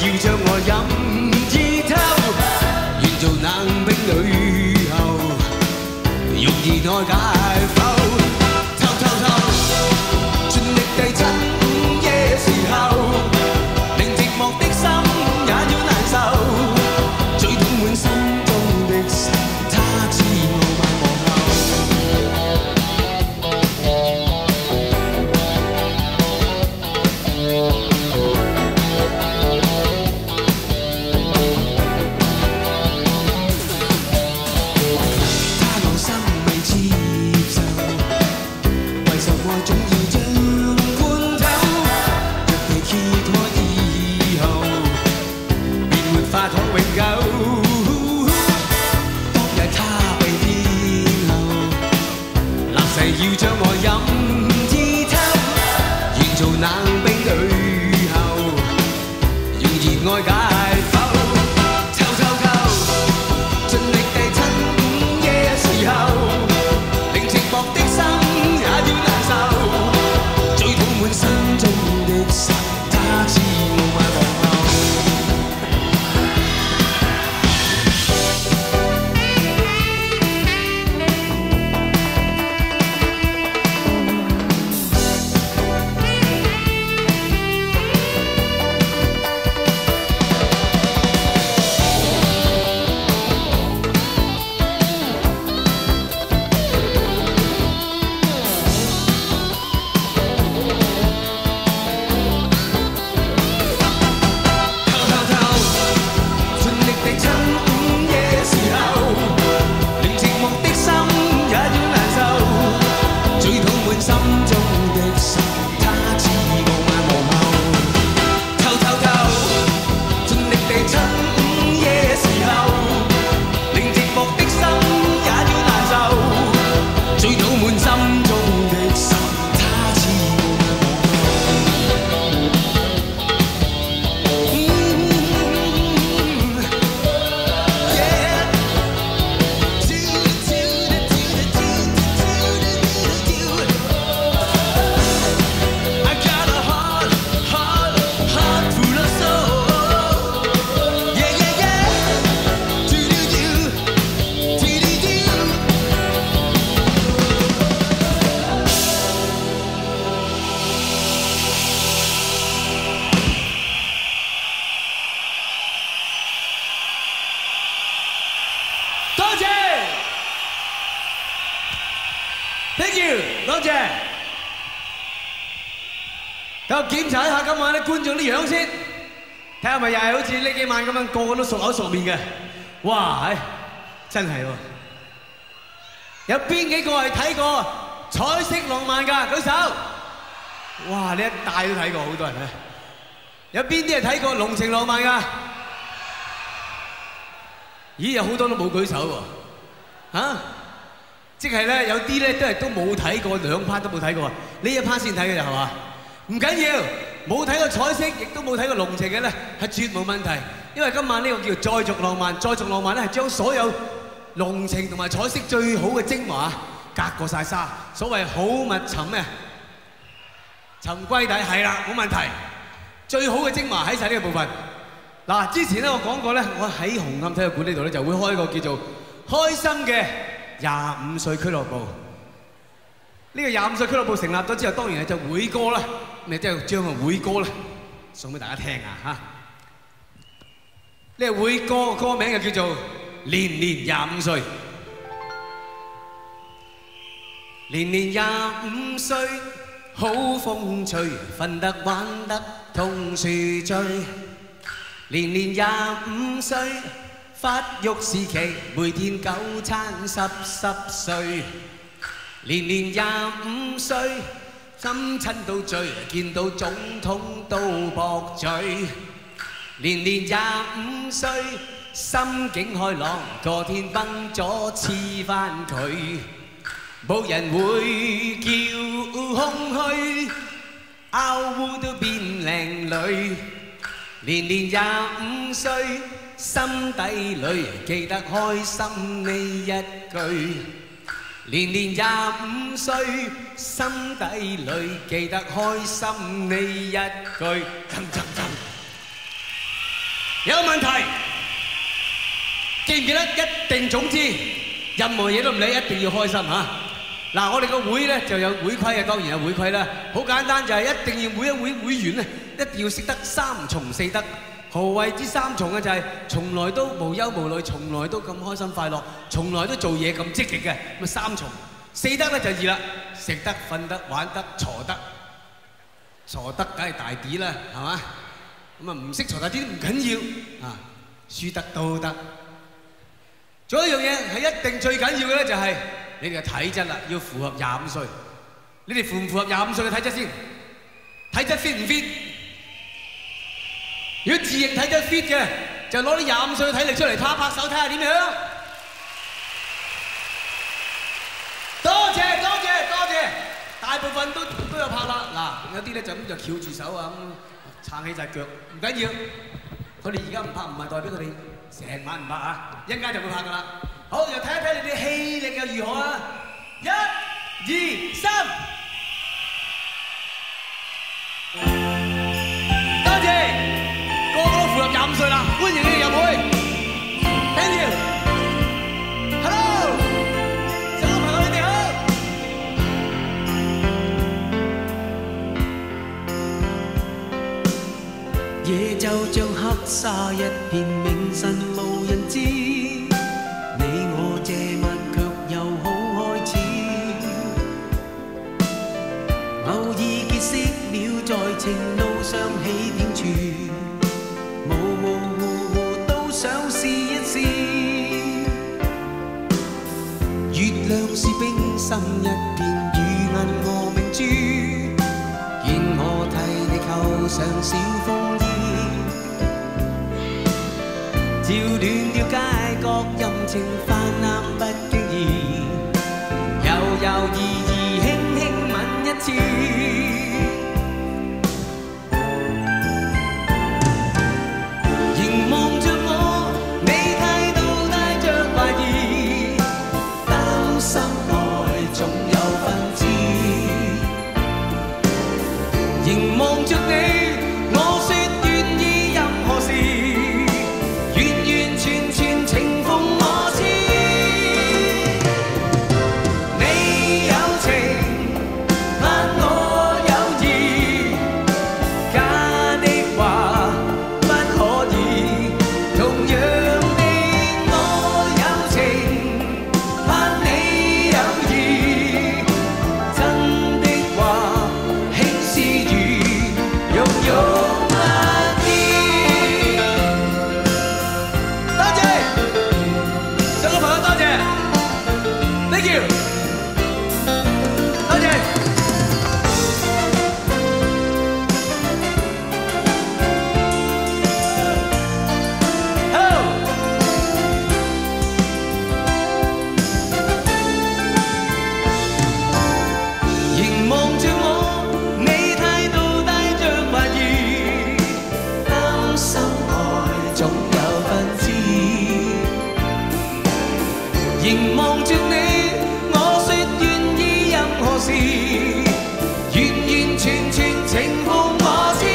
要將我任意偷，願做冷冰女后，容易愛解剖。偷偷偷，盡力地趁午夜時候，令寂寞的心也要難受，最痛滿心中的愁，他知我晚皇后。他內心未接受，為什麼總要將罐頭？若被揭開以後，便沒法可永久。當日他被騙後，立誓要將我任意偷，願做冷冰女后，用熱愛解剖。偷偷偷，盡力地趁午夜時候，令寂寞的心也要難受，最痛滿心中的愁，他知我晚皇后。Thank you， 多謝。等我檢查一下今晚啲觀眾啲樣先，睇下咪又係好似呢幾晚咁樣個個都熟口熟面嘅。哇，真係喎！有邊幾個係睇過彩色浪漫㗎？舉手！哇，你一帶都睇過，好多人咧。有邊啲係睇過濃情浪漫㗎？咦，有好多都冇舉手喎。嚇？即係咧，有啲咧都冇睇過，兩 part 都冇睇過，呢一 part 先睇嘅就係嘛？唔緊要，冇睇過彩色，亦都冇睇過濃情嘅咧，係絕無問題。因為今晚呢個叫再續浪漫，再續浪漫咧係將所有濃情同埋彩色最好嘅精華隔過晒沙，所謂好物尋咩？尋歸底係啦，冇問題。最好嘅精華喺晒呢個部分。嗱，之前咧我講過咧，我喺紅磡體育館呢度咧就會開一個叫做開心嘅25歲俱樂部。呢個25歲俱樂部成立咗之後，當然係隻會歌啦，咪即係將個會歌咧送俾大家聽啊嚇！呢個會歌歌名就叫做《年年25歲》。年年25歲，好風趣，瞓得玩得同樹醉。年年25歲，發育時期，每天9餐濕碎。年年25歲，心親到醉，見到總統都駁嘴。年年25歲，心境開朗，個天崩咗黐返佢。冇人會叫空虛，拗烏都變靚女。年年25歲，心底裏記得開心呢一句。年年25歲，心底裏記得開心呢一句。 有問題，記唔記得一定總之，任何嘢都唔理，一定要開心嚇。嗱，我哋個會咧就有會規嘅，當然有會規啦。好簡單就係一定要每一會會員咧，一定要識得三從四德。何謂之三從嘅就係從來都無憂無慮，從來都咁開心快樂，從來都做嘢咁積極嘅，咁啊三從。四德咧就易啦，食得、瞓得、玩得、坐得。坐得梗係大啲啦，係嘛？咁啊唔識坐大啲都唔緊要啊，輸得都得。仲有一樣嘢係一定最緊要嘅咧，就係你哋嘅體質啦，要符合25歲。你哋符唔符合25歲嘅體質先？體質 fit 唔 fit？ 如果自認體質 fit 嘅，就攞啲25歲嘅體力出嚟拍拍手睇下點樣。多謝多謝多謝，大部分都有拍啦。嗱，有啲咧就咁就翹住手啊，咁撐起隻腳，唔緊要。佢哋而家唔拍唔係代表佢哋成晚唔拍啊，一陣間就會拍噶啦。好，又睇一睇你哋氣力又如何啊！1、2、3，多謝，個個都符合25歲啦，歡迎你哋入會。Thank you。Hello， 所有朋友你哋好。夜就像黑沙一片，明晨無人知。你我這晚卻又好開始，偶爾結識了，在情路上起點處，模模糊糊都想試一試。月亮是冰心一片，如銀河明珠，願我替你扣上小風衣。照暖了街角，陰晴泛濫不經意，柔柔宜宜輕輕吻一次。凝望着我，你睇到帶着懷疑，擔心愛總有分支。凝望着你，我說願意任何事。凝望着你，我說願意任何事，完完全全情況我知。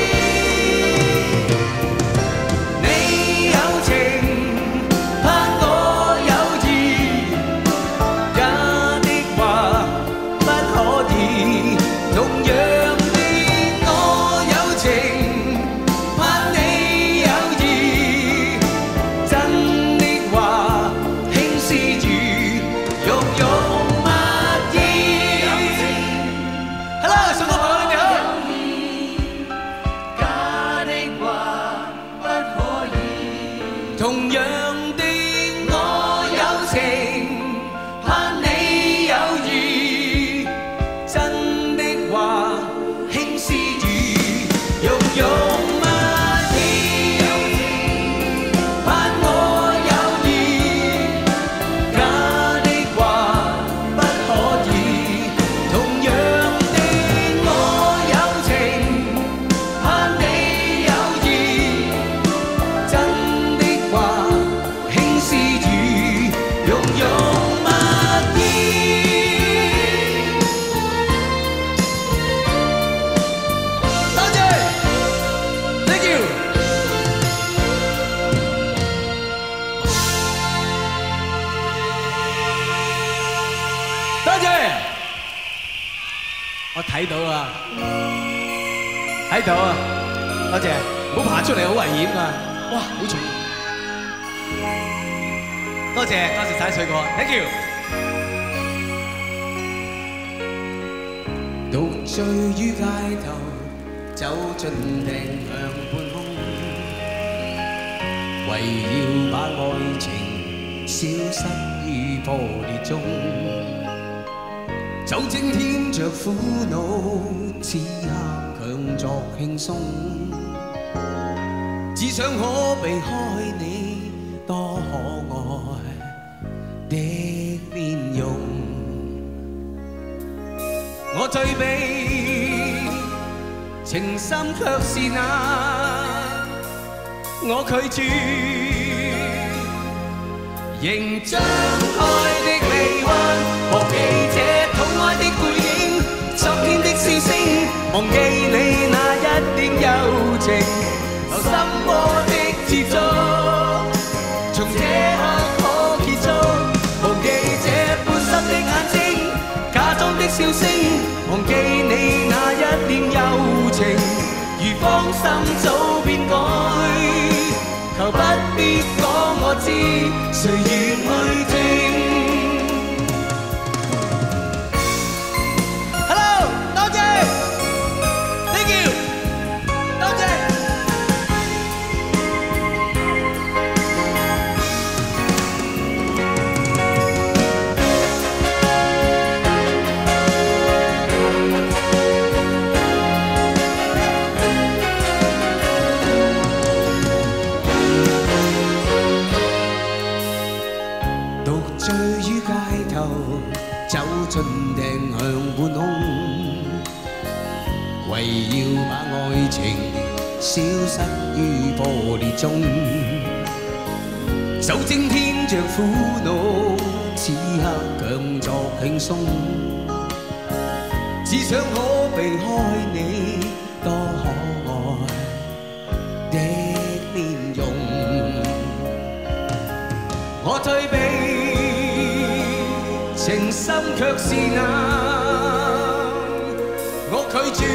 你有情，盼我有意，假的話不可以。同樣的我有情，盼你有意，真的話輕視住。同樣的我有情，盼你有意，真的話輕視住，庸庸蜜意，盼我有意，假的話不可以。同樣的我有情，盼你有意，真的話睇到啊，睇到啊，多謝，唔好爬出嚟好危險啊！哇，好重！多謝多謝晒水果 ，thank you。獨醉於街頭，走進定向半空，為要把愛情消失於破裂中。 酒精添着苦惱，此刻強作輕鬆，只想可避開你多可愛的面容。我醉悲，情深卻是那我拒絕，仍張開的臂彎，忘記這。 愛的背影，昨天的笑聲，忘記你那一點柔情，留心窩的接觸，從這刻可結束，忘記這半濕的眼睛，假裝的笑聲，忘記你那一點柔情，如芳心早變改，求不必講我知，誰願去聽。 盡定向半空，為要把愛情消失於破裂中。酒精添着苦惱，此刻強作輕鬆，只想可避開你多可愛的面容。我退避。 情深卻是那我拒絕，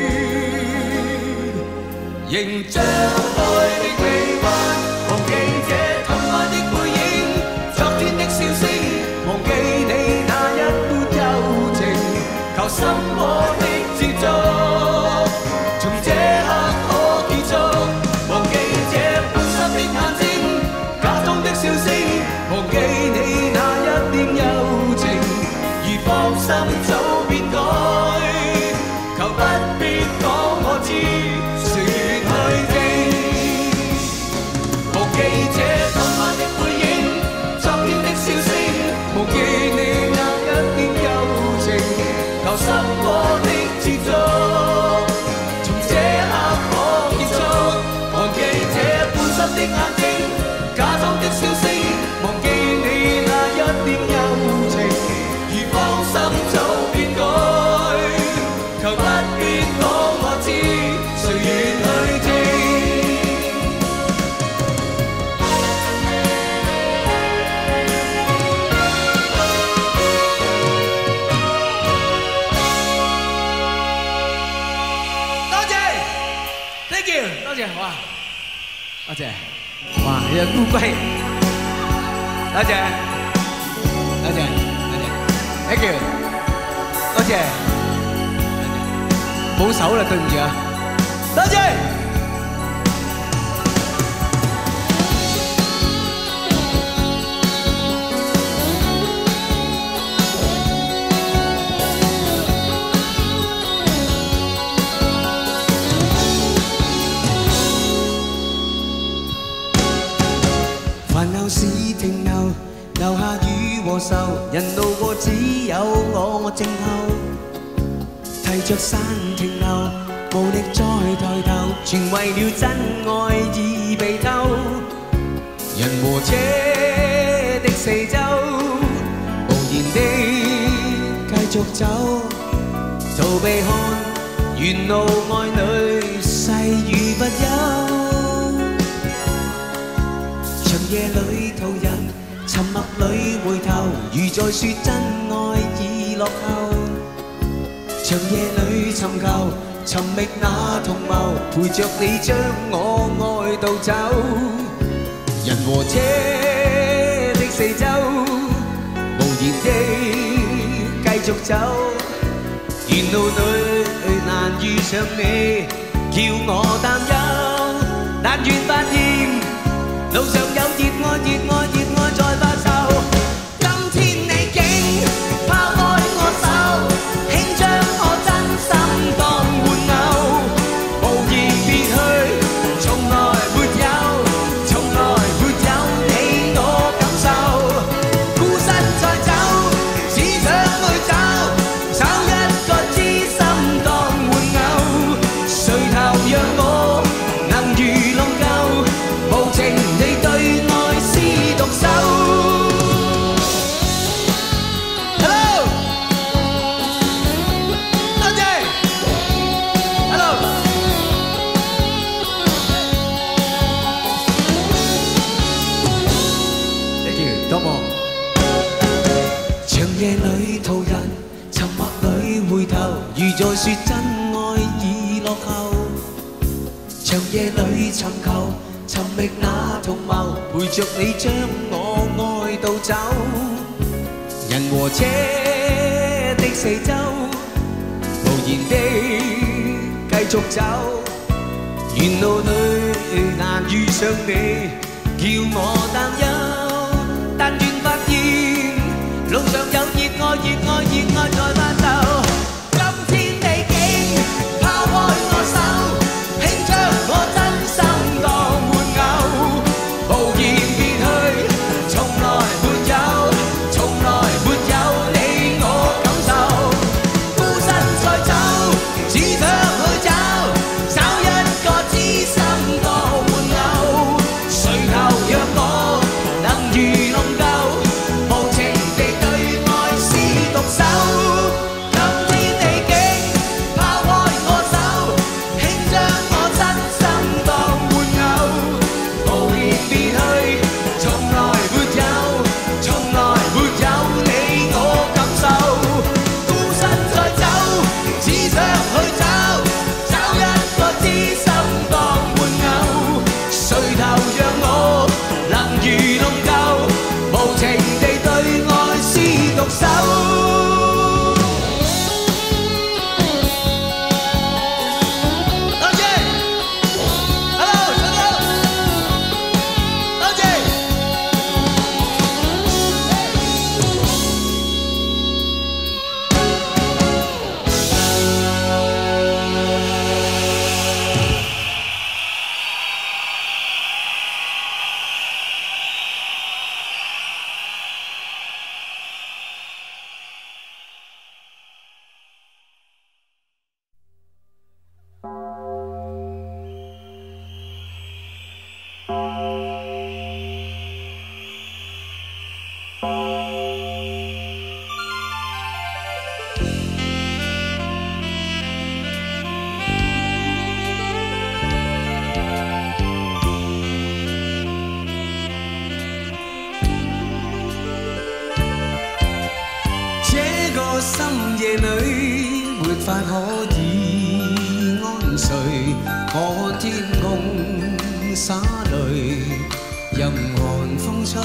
仍張開的臂彎，忘記這痛愛的背影，昨天的笑聲，忘記你那一般柔情，求心窩的接觸，從這刻可結束，忘記這半濕的眼睛，假裝的笑聲，忘記你那一點柔。 芳心早變改，求不必講我知，誰願去聽？忘記這痛愛的背影，昨天的笑聲，忘記你那一點柔情，求心窩的接觸，從這刻可結束，忘記這半濕的眼睛，假裝的笑聲，忘記你那一點柔情。 芳心早變改，求不必講我知，誰願去聽？多謝 ，thank you， 多謝，哇，多謝，哇，有烏龜，多謝，多謝。 Thank you， 多謝，冇手啦，對唔住啊，多謝。煩惱是停留。 留下雨和愁，人路過只有我靜候，提着傘停留，無力再抬頭，全為了真愛已被偷。人和車的四周，無言地繼續走，逃避看沿路愛侶細雨不休，長夜裏途人。 沉默裏回頭，如在說真愛已落後。 長夜裏尋求，尋覓那同謀，陪着你將我愛到走。人和車的四周，無言地繼續走。沿路裏難遇上你，叫我擔憂。但願發現路上有熱愛，熱愛，熱愛在發售。今天你竟拋開我手，輕將我真心當玩偶，無言別去，從來沒有，從來沒有你我感受。孤身再走，只想去找一個知心當玩偶，誰頭讓我能如龍舊，無情地對愛是獨手。夜裏途人，沉默裏回頭，如在說真愛已落後。長夜裏尋求，尋覓那同謀，陪着你將我愛到走。人和車的四周，無言地繼續走。沿路裏難遇上你，叫我擔憂。但願發現路上有熱愛，熱愛，熱愛在發售。今天你竟拋開我手，輕將我真心當玩偶，無言別去，從來沒有，從來沒有你我感受。孤身再走，只想去找一個知心當玩偶，誰頭讓我能如龍舊。深夜裏沒法可以安睡，我看天空灑淚，任寒風吹。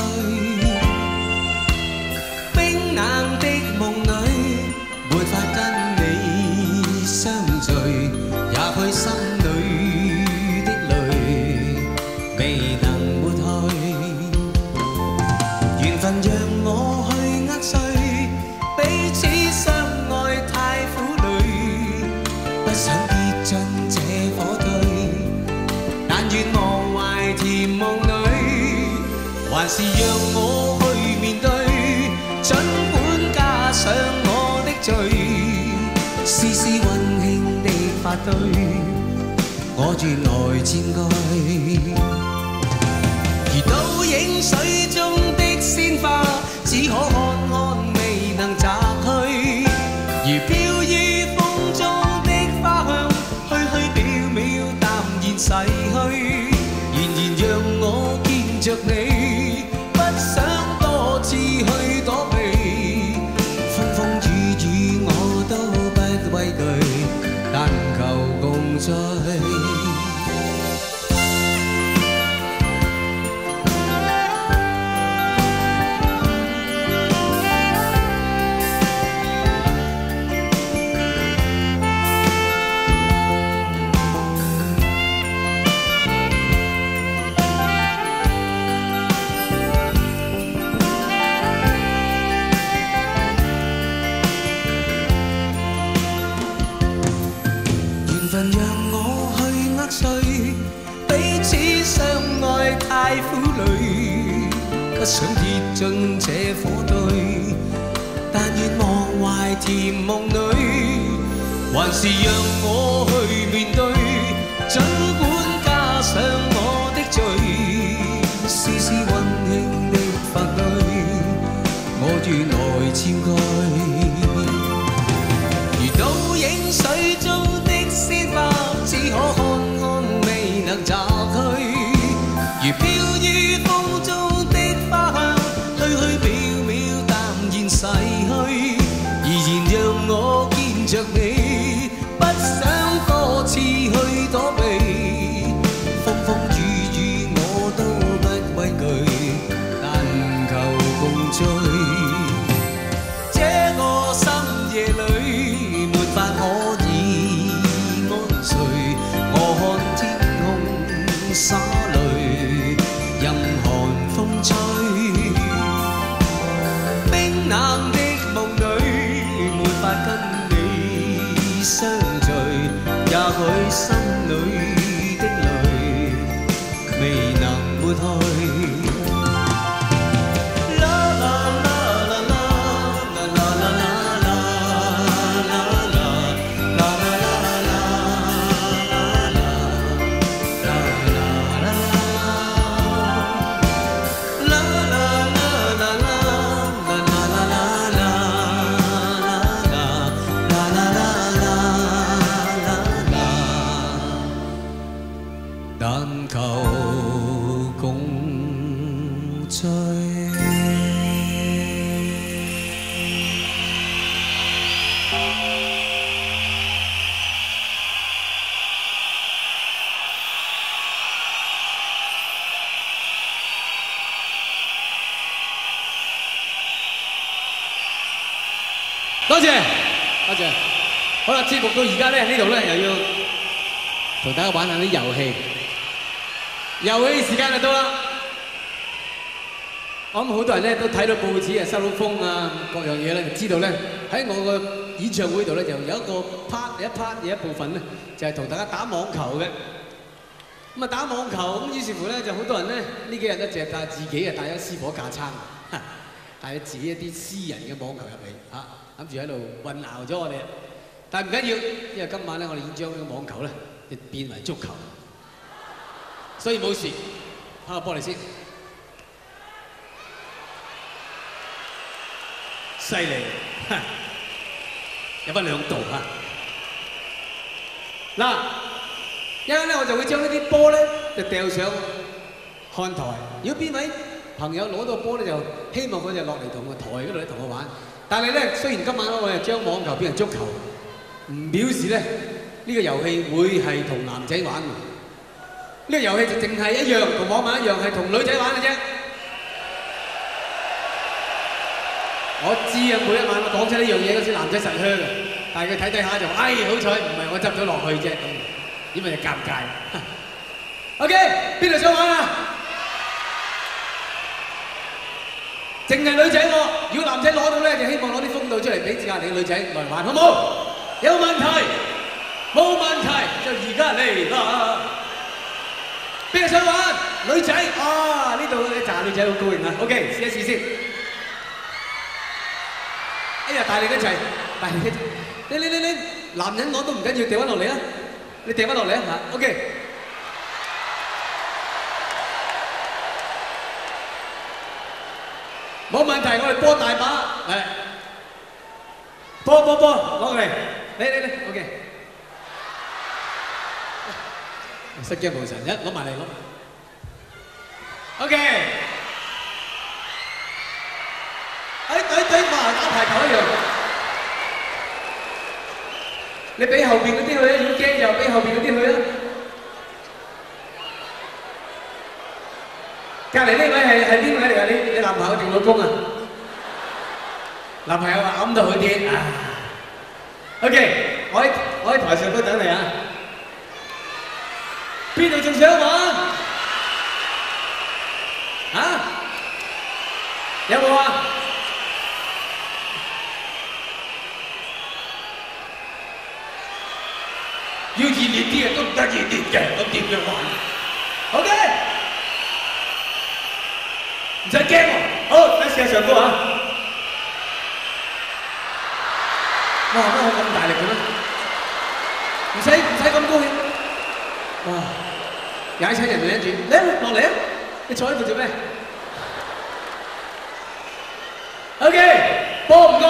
冰冷的夢裏沒法跟你相聚，也許心裏的淚未能抹去，緣分讓我去握碎。彼此相愛太苦累，不想跌進這火堆。但願忘懷甜夢裏，還是讓我去面對。儘管加上我的罪，絲絲溫馨的發堆，我願來佔據。如倒影水中的鮮花，只可看看。能摘去，如飄於風中的花香，虛虛渺渺淡然逝去。然讓我見着你，不想多次去躲避，風風雨雨我都不畏懼。 快苦裏，不想跌進這火堆。但願忘懷甜夢裏，還是讓我去面對。儘管加上我的罪，絲絲溫馨的法律，我願來僭蓋。如倒影水中的鮮花，只可看看未能摘去。如飄於風中的花香，虛虛渺渺淡然逝去。而然讓我見着你，不想多次去躲避。風風雨雨我都不畏懼，但求共醉。這個深夜裏沒法可以安睡，我看天空灑淚，任寒風吹。冰冷的夢裏沒法跟你相聚，也許心裏的淚未能抹去。但求共醉。多謝，多謝。好啦，節目到而家咧，呢度咧又要同大家玩下啲遊戲。遊戲時間就到啦！我諗好多人咧都睇到報紙啊、收到風啊，各樣嘢咧，就知道咧喺我個演唱會度咧，就有一個 part 有一部分咧，就係同大家打網球嘅。咁啊打網球咁，於是乎咧就好多人咧呢幾日咧就係帶自己啊帶咗私伙架撐，帶咗自己一啲私人嘅網球入嚟嚇，諗住喺度混淆咗我哋。但係唔緊要，因為今晚咧我哋已經將呢個網球咧就變為足球。所以冇事，睇下玻璃先，犀利，有翻2度嚇。嗱，一陣咧我就會將呢啲波咧就掉上看台。如果邊位朋友攞到波咧，就希望佢就落嚟同個台嗰度咧同我玩。但係咧，雖然今晚我哋將網球變成足球，唔表示咧呢個遊戲會係同男仔玩。呢個遊戲就淨係一樣，同網晚一樣，係同女仔玩嘅啫。我知啊，每一晚我講出呢樣嘢嗰時，男仔實靴嘅，但係佢睇睇下就話：哎，好彩唔係我執咗落去啫，咁點解就尷尬？OK， 邊度想玩啊？淨係女仔喎，如果男仔攞到咧，就希望攞啲風度出嚟俾隔離嘅女仔來玩，好冇？有問題？冇問題，就而家嚟啦！邊個想玩？女仔啊！呢度一紮女仔好高興啊 ！OK， 試一試先。哎呀，大力一齊，大力一齊！你，男人攞都唔緊要，掉翻落嚟啊！你掉翻落嚟啊嚇 ！OK。冇問題，我哋波大把，係。波，攞過嚟，你 ，OK。失驚無神，一攞埋嚟攞。OK。對，話打排球一樣。你俾後邊嗰啲去啊，要驚又俾後邊嗰啲去啊。隔離呢位係邊位嚟㗎？你男朋友定老公啊？男朋友話揞到佢啲啊。OK， 我喺台上都等你啊。邊度仲想玩？啊？有冇啊？要熱烈啲嘅都唔得熱烈嘅，咁點樣玩 ？OK。 唔使驚喎。好，等試下上高啊！哇，乜我咁大力嘅咩？唔使咁高興。哇！踩親人哋跟住，嚟落嚟啊！你坐喺度做咩 ？OK， 波唔該。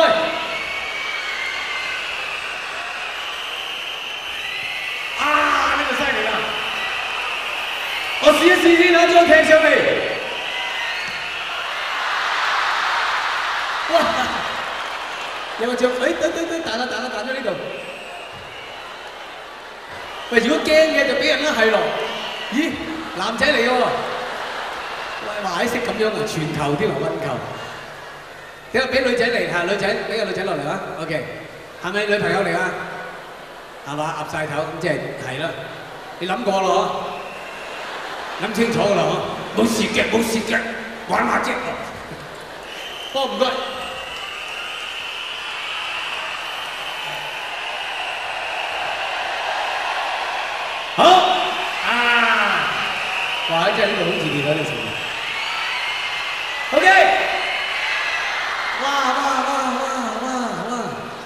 啊！呢個犀利啦！我試一試先啦，將踢上嚟。哇！有個著，等，彈咗呢度。喂，如果驚嘅就俾人啦，係咯。咦，男仔嚟嘅喎。喂，話識咁樣啊，傳球添啊，運球。點解俾女仔嚟？係女仔，俾個女仔落嚟啊。OK， 係咪女朋友嚟啊？係嘛，岌曬頭，咁即係啦。你諗過咯？諗清楚啦，冇事嘅，玩下啫。波唔該。好啊！哇！真係呢度好熱烈啊！呢個場。OK。哇！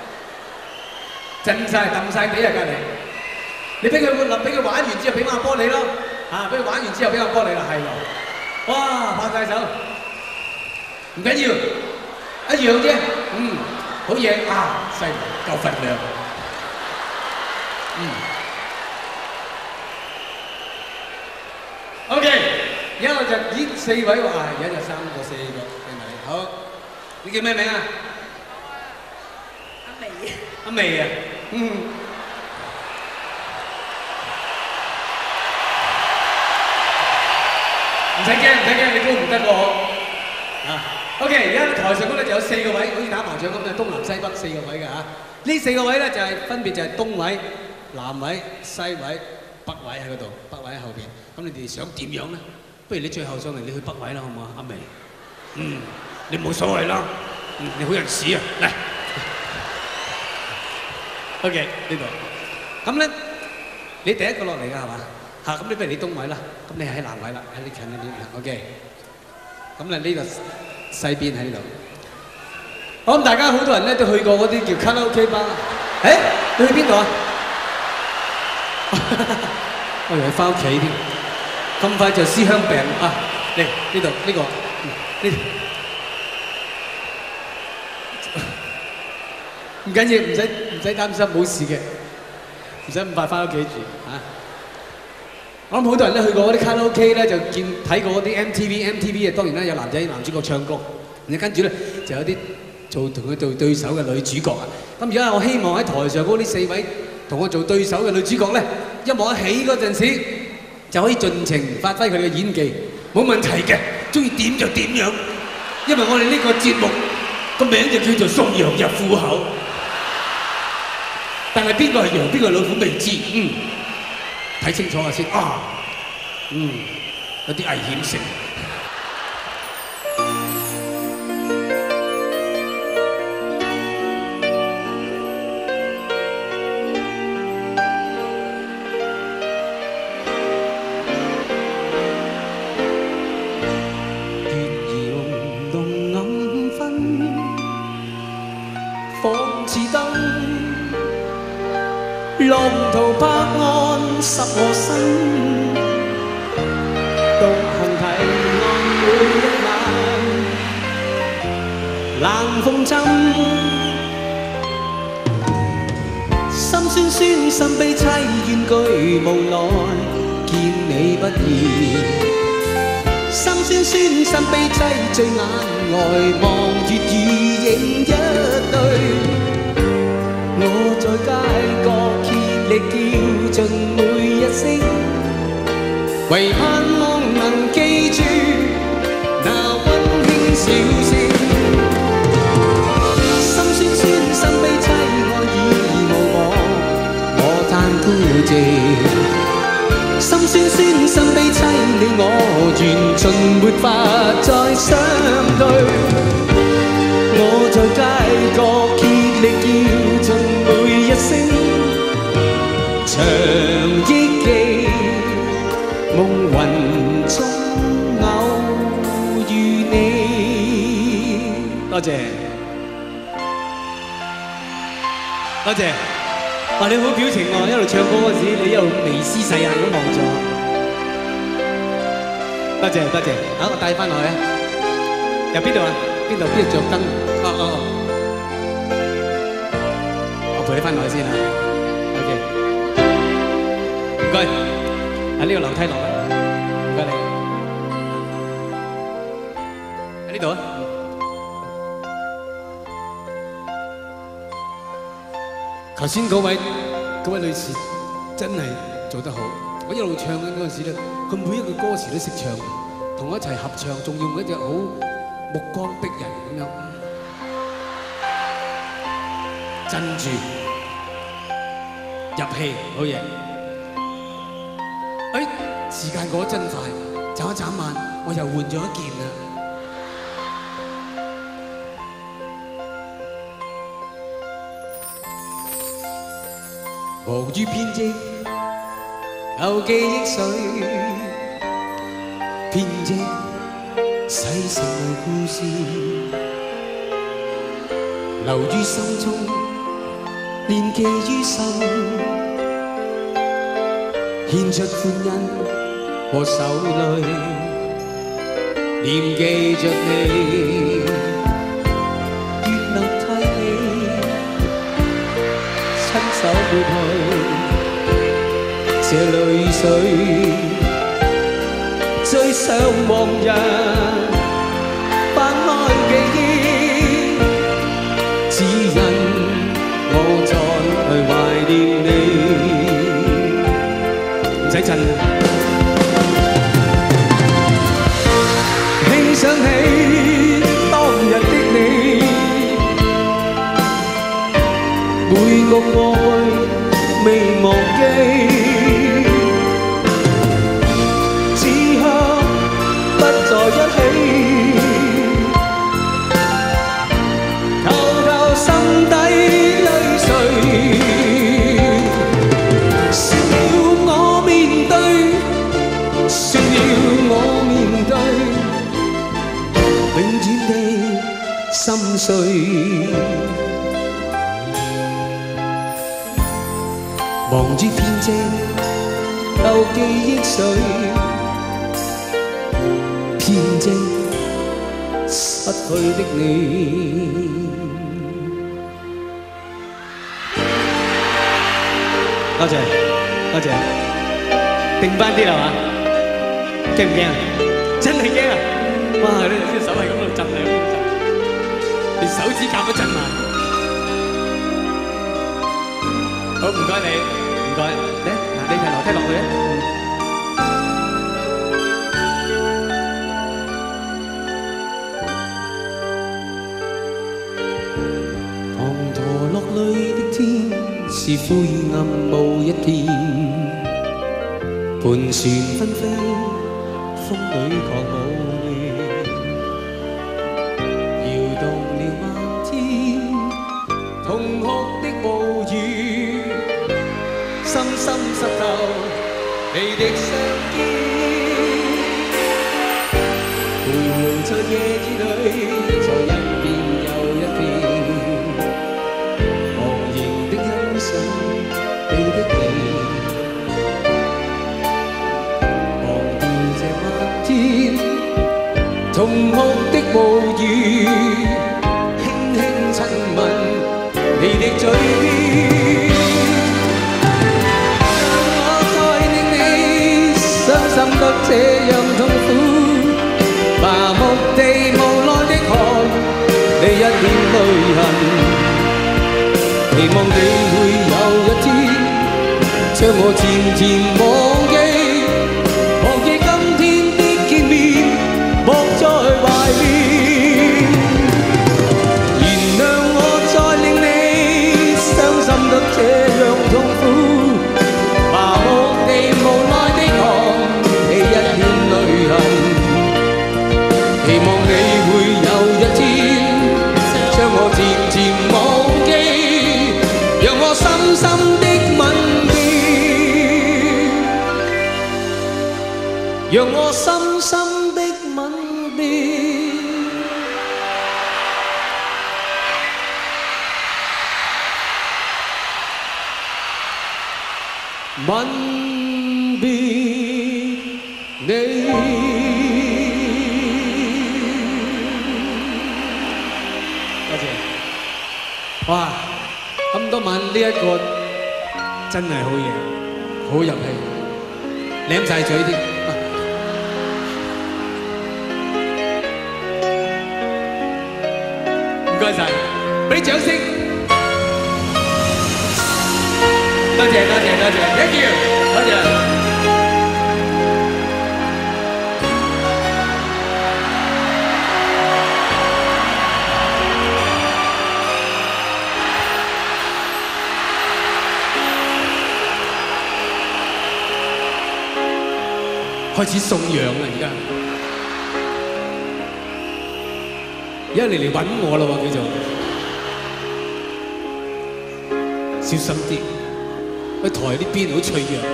震晒、揼晒地啊！隔離，你俾佢玩完之後俾阿波你咯，俾佢玩完之後俾阿波你啦，係咯。哇！拍晒手，唔緊要，一樣啫。好嘢啊！犀利，夠份量。OK， 而家我就咦4位喎，而家就3個4個，係咪？好，你叫咩名啊？阿眉啊，唔使驚，你高唔得過我。OK， 而家台上嗰度就有4個位，好似打麻將咁嘅，東南西北4個位嘅嚇。呢4個位咧就係分別就係東位、南位、西位、北位喺嗰度，北位喺後邊。咁你哋想點樣咧？不如你最後上嚟，你去北位啦，好唔好啊？阿眉，你冇所謂啦，你好人屎啊！嚟 ，OK 呢度。咁咧，你第一個落嚟㗎係嘛？嚇，咁你不如你東位啦，咁你喺南位啦，喺你近呢邊 ，OK。咁咧呢個西邊喺呢度。我諗大家好多人咧都去過嗰啲叫卡拉 OK 吧？誒，你去邊度啊？我以為翻屋企添，咁快就思鄉病啊！嚟呢度呢個呢，唔緊要，唔使擔心，冇事嘅，唔使咁快翻屋企住嚇。我諗好多人咧去過嗰啲卡拉 OK 咧，就睇過嗰啲 MTV 啊，當然啦有男主角唱歌，然後跟住咧就有啲同佢做對手嘅女主角啊。咁而家我希望喺台上嗰啲4位同我做對手嘅女主角咧，音樂一起嗰陣時就可以盡情發揮佢哋嘅演技，冇問題嘅，中意點就點樣。因為我哋呢個節目個名就叫做送羊入虎口，但係邊個係羊邊個係老虎未知，睇清楚下先啊，有啲危險性。浪濤拍岸濕我身，獨行提案每一晚，冷風侵，心酸酸心悲凄怨句無奈，見你不現，心酸酸心悲凄醉眼外望月兒影一對。我在街角竭力叫盡每一聲，唯盼望能記住那溫馨小聲。心酸酸心悲凄愛已無望，我嘆孤寂。心酸酸心悲凄你我緣盡沒法再相對。我在街角竭力叫盡每一聲，長憶記，夢魂中偶遇你。 多謝，多謝。哇！你好表情喎，一路唱歌嗰時，你一路眉絲細眼咁望住我。多謝多謝，好，我帶翻落去啊。入邊度啊？邊度着燈？我陪你翻落去先啊。OK， 唔該。喺呢個樓梯落啦，唔該你。喺呢度啊。頭先嗰位女士真係做得好，我一路唱緊嗰陣時咧，佢每一句歌詞都識唱，同我一齊合唱，仲用一隻好目光逼人咁樣，鎮住入戲，好嘢！哎，時間過得真快，眨一眨眼，我又換咗一件啦。望住編織舊記憶水，編織細成為故事，留於心中，念記於心，獻出歡欣和手淚，念記着你，願能替你親手抹去這淚水，最想往日翻開記憶，只因我再去懷念你。唔使震，輕想起當日的你，每個愛未忘記，此刻不在一起，偷偷心底淚水，算了我面對，算了我面對，永遠地心碎。望住編織舊記憶水，編織失去的你。多謝多謝，定翻啲啦嘛？驚唔驚啊？真係驚啊！哇！你隻手係咁喺度震嚟，咁震，連手指甲都震埋。好，唔該你，唔該。你睇樓梯落去啊。滂沱落淚的天，是灰暗無一片。盤旋紛飛，風裏狂舞，搖動了漫天，痛哭的暴雨。深深濕透你的雙肩，徘徊在夜雨裏，在一邊又一邊，茫然的欣賞你的臉，忘掉這漫天痛哭的暴雨，輕輕親吻你的嘴邊。傷心得這樣痛苦，麻木地無奈的看你一臉淚痕，期望你會有一天將我漸漸忘記，忘記今天的見面，莫再懷念。原諒我再令你傷心得這樣痛苦，麻木地無奈的看期望你會有一天將我漸漸忘記，讓我深深的吻別，讓我深深的吻別。 吻別你。多謝。哇！咁多晚呢一個真係好嘢，好入戲，舐晒嘴添。唔該晒，俾啲掌聲。多謝多謝多謝 ，thank you， 多謝。開始送養啦，而家嚟揾我啦喎，叫做小心啲，喺台呢邊好脆弱。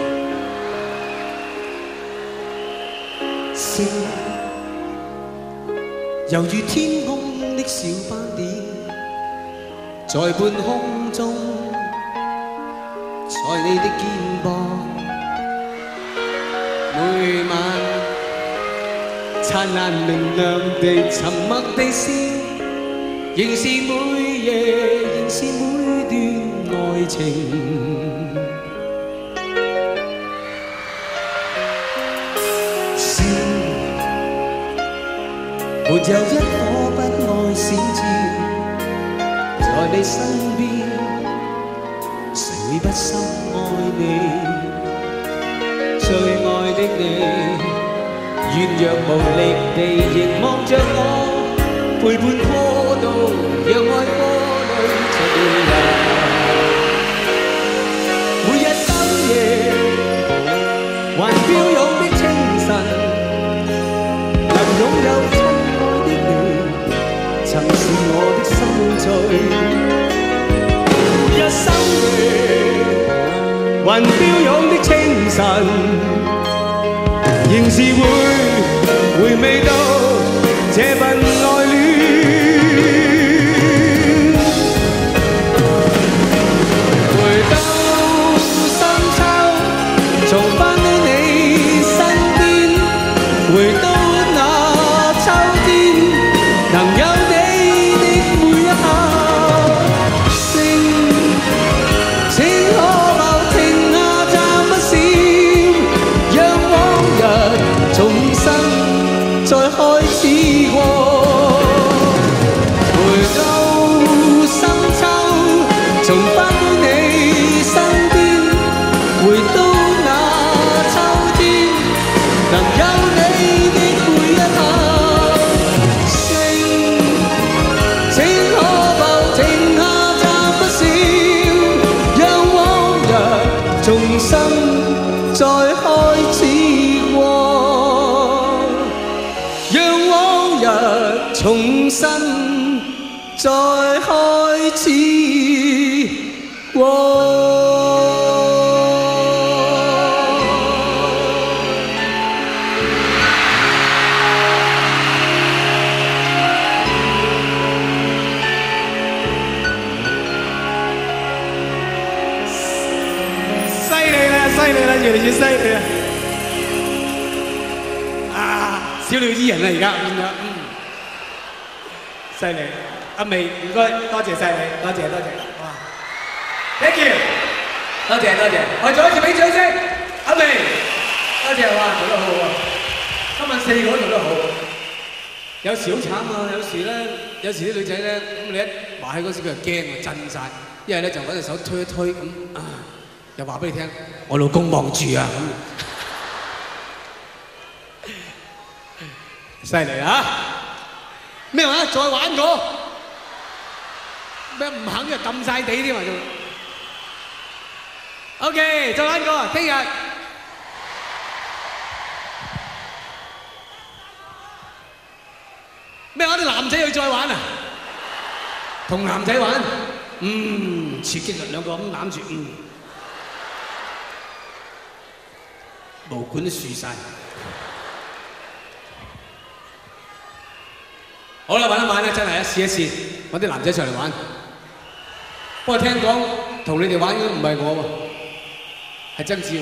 星猶如天空的小斑點，在半空中，在你的肩膀。每晚燦爛明亮地沉默地笑，仍是每夜，仍是每段愛情。星沒有一顆不愛閃照，在你身邊，誰會不心愛你？最愛的你，軟弱無力地凝望着我，陪伴過度，讓愛波裏寂寥。每日深夜，還飈勇的清晨，能擁有親愛的你，曾是我的心醉。每日深夜，還飈勇的清晨。仍是會回味到這份愛戀，回到深秋，重返到你身邊，回到那秋天，能有你的每一刻。星，請可否停下暫不閃？重新再開始過，回到深秋，重返到你身邊，回到那秋天，能有你的每一刻。星，請可否停下暫不閃，讓往日重新再開始過。重新再開始過。犀利啦，犀利啦，越嚟越犀利啦！啊，小鳥依人啦，而家變咗。犀利，阿薇唔該，多謝晒你，多謝多謝，哇 ，thank you， 多謝多謝，我再一次俾掌聲，阿薇，多謝，哇，做得好啊，今晚4個都做得好，有時好慘啊，有時咧，有時啲女仔咧，咁你一話起嗰時佢就驚啊，震晒，一係咧就揾隻手推一推咁啊，又話俾你聽，我老公望住啊咁，犀利啊！咩話？再玩過？咩唔肯就撳晒地添啊！仲 OK， 再玩過，聽日咩話？啲男仔去再玩啊？同男仔玩？刺激啊！兩個咁攬住，毛管都豎晒。好啦，玩一玩咧，真係試一試，揾啲男仔上嚟玩。不過聽講同你哋玩嘅唔係我喎， 係曾志偉。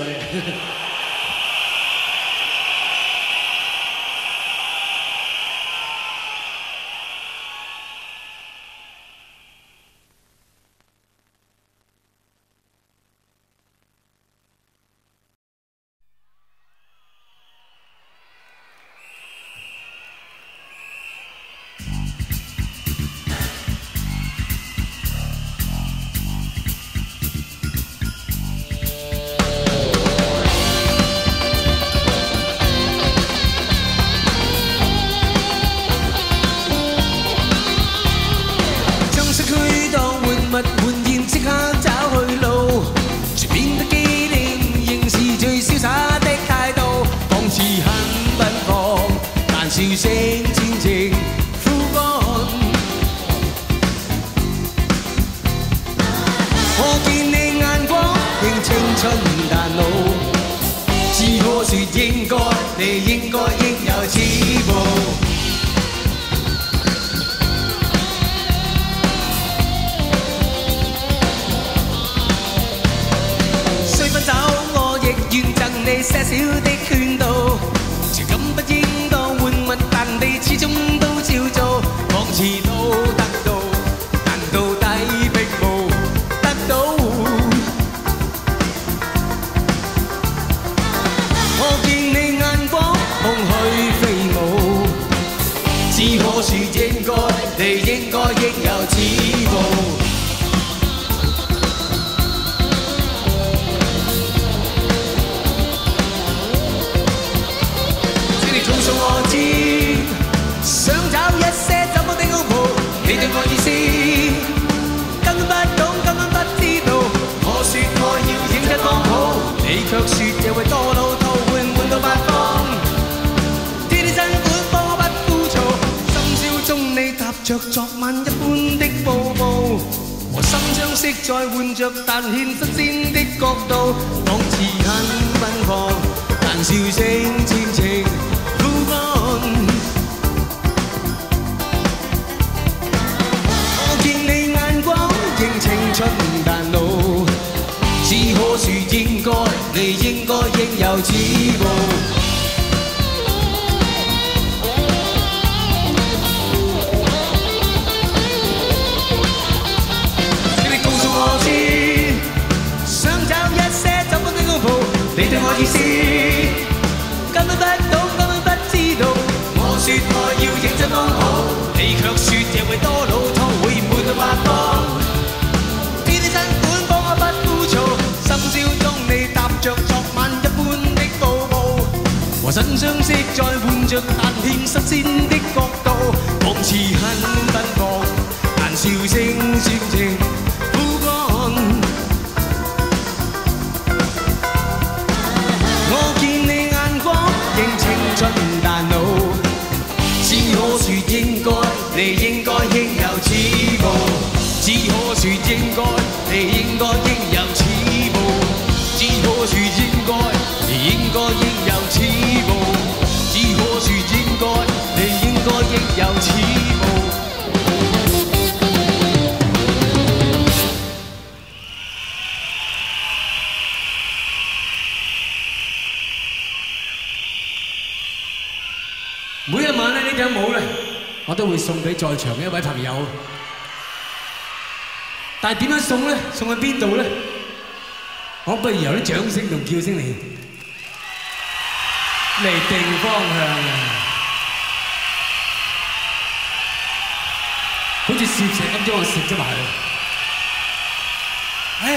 每一晚咧呢頂帽咧，我都會送俾在場嘅一位朋友。但係點樣送咧？送去邊度咧？我不如由啲掌聲同叫聲嚟定方向啊！好似攝石咁將我攝咗埋去。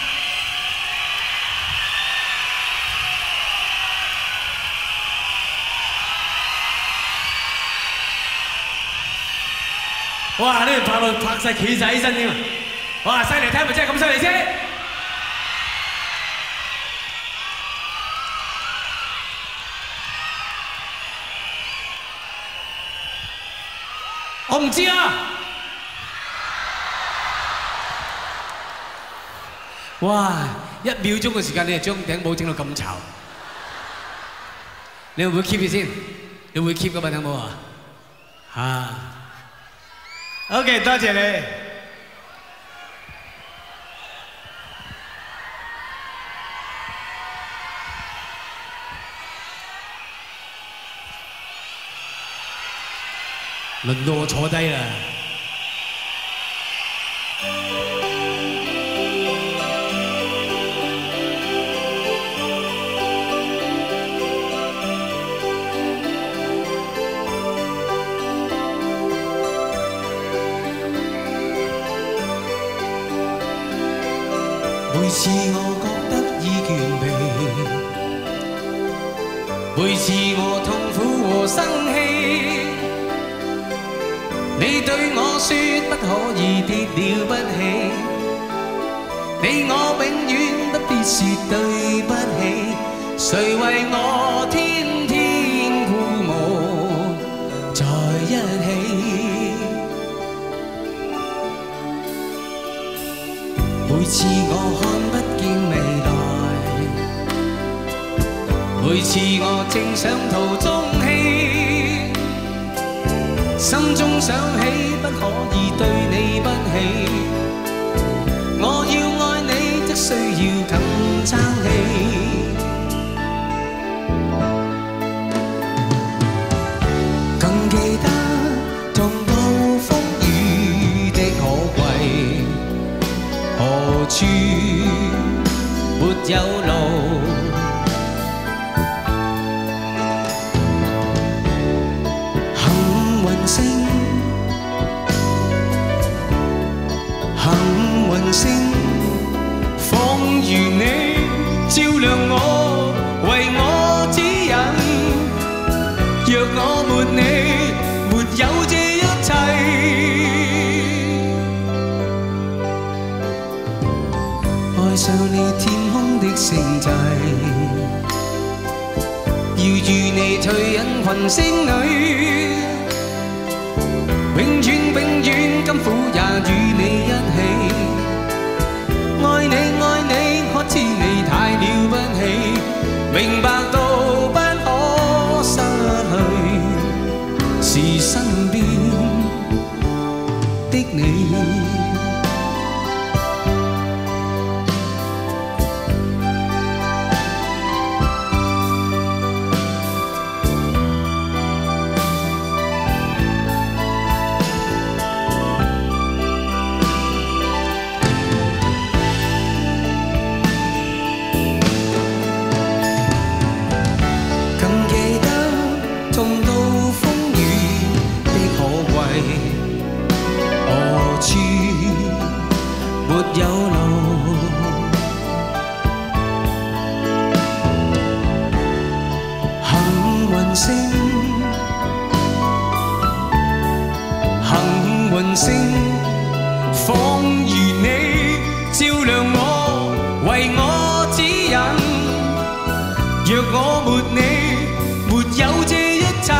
哇！呢度拍晒企晒起身添啊！哇！犀利，睇下咪真係咁犀利先。我唔知啊！哇！1秒鐘嘅時間，你就將頂帽整到咁潮，你會唔會 keep 住先？你會 keep 嗰把頂帽啊？嚇！ OK， 多謝你。 輪到我坐低啦。 每次我覺得已倦疲，每次我痛苦和生氣，你對我說不可以跌了不起，你我永遠不必說對不起，誰為我天天鼓舞在一起？每次我看不見未來，每次我正想途中氣，心中想起不可以對你不起，我要愛你則需要更爭氣。更記得同暴風雨的可貴，何處沒有路？幸運星，幸運星，仿如你照亮我，為我指引。若我沒你，沒有這一切。愛上你天空的星際，要與你退隱群星裏，永遠永遠甘苦也與你一起。愛你愛你，可知你太了不起，明白到不可失去，是身邊的你。沒有路，幸運星，幸運星，仿如你照亮我，為我指引。若我沒你，沒有這一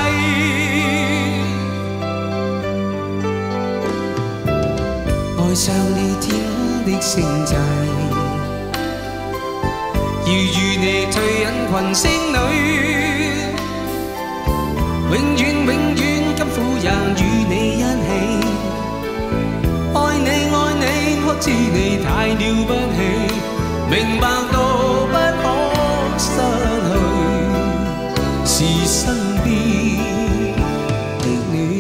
切。愛上你天的星際，要與你退隱群星裏，永遠永遠甘苦也與你一起。愛你愛你，可知你太了不起，明白到不可失去，是身邊的你。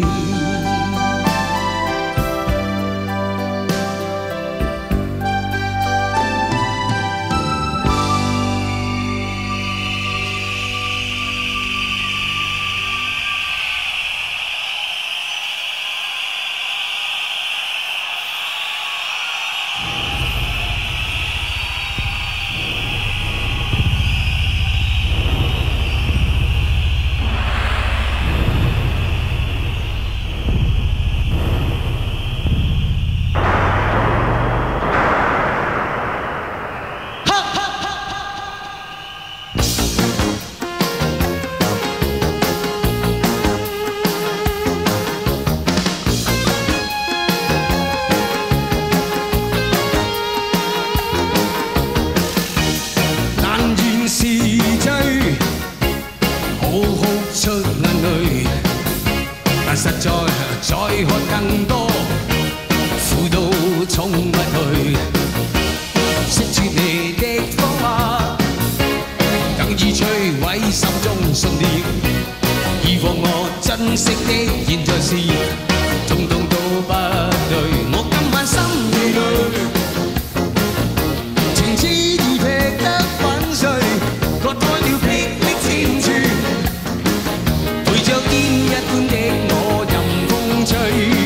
實在再喝更多，苦都衝不去。識住你的方法，更易摧毀心中信念。以往我真色的現在是，通通都不對。我今晚心如淚，情痴已劈得粉碎，割開了霹靂千處，陪着煙一般的我任風吹。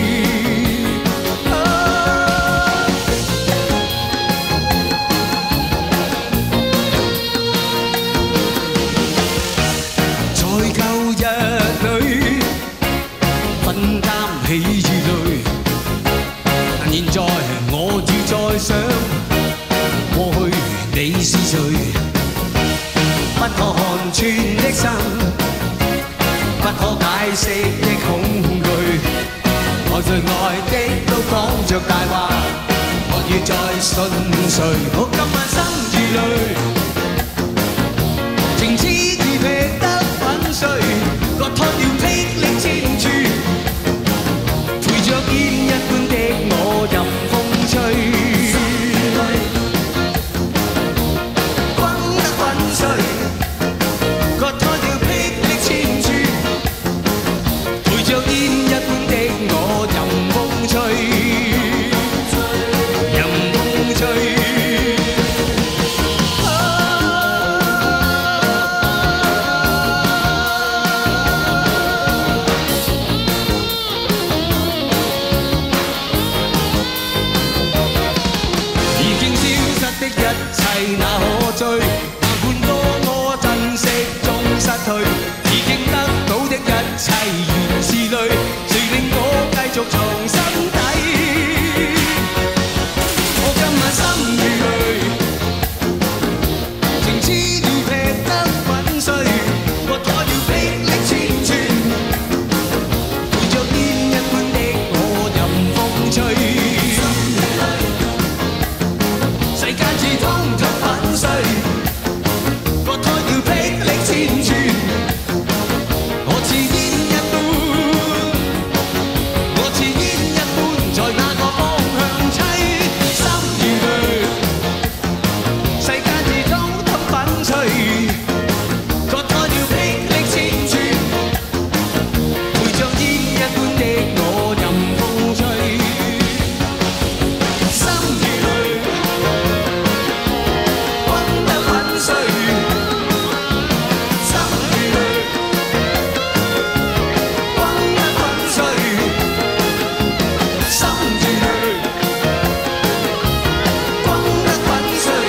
喜與淚，但現在我要再想過去你是誰？不可看穿的心，不可解釋的恐懼，我最愛的都講着大話，我要再信誰？我今晚心如淚，情痴已劈得粉碎，割開了霹靂千處。着煙一般的我任風吹，轟得粉碎，割開了霹靂千處，陪着煙一般的我任風吹，任風吹。那可追，哪管多麼珍惜終失去，已經得到的一切原是淚，誰令我繼續藏心底？我今晚心如淚，情痴已劈得粉碎，割開了霹靂千處，陪着煙一般的我任風吹。世間似通通粉碎，割開了霹靂千處，我似煙一般，我似煙一般，在那個方向吹，心如淚，世間似通通粉碎，割開了霹靂千處，陪着煙一般的我任風吹，心如淚。心如淚，轟得粉碎，心如淚，轟得粉碎，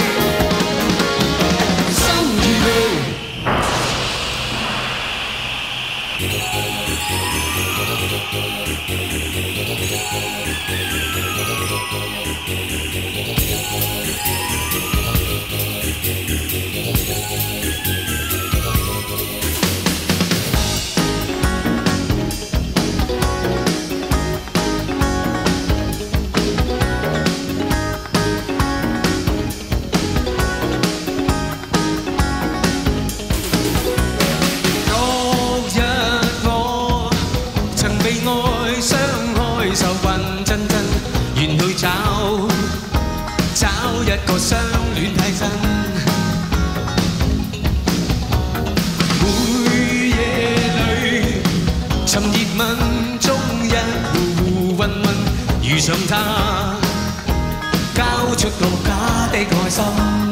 心如淚。受困真真，願去找一個相戀替身。每夜裏尋熱吻中一戶混混，遇上他，交出個假的愛心，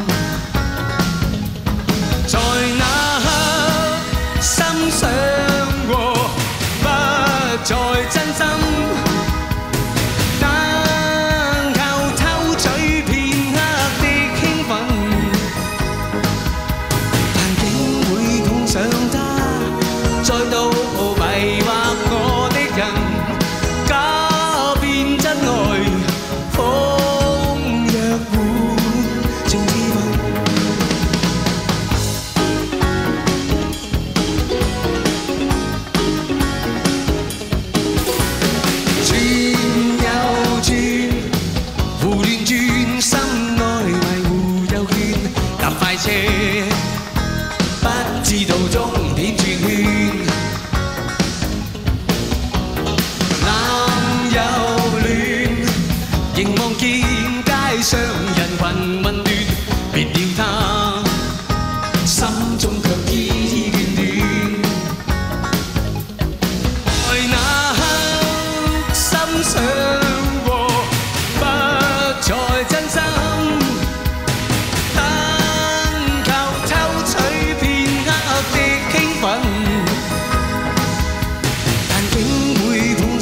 在那刻心想過，不再真心。再度迷惑我的人，假變真愛，風若換，情自焚。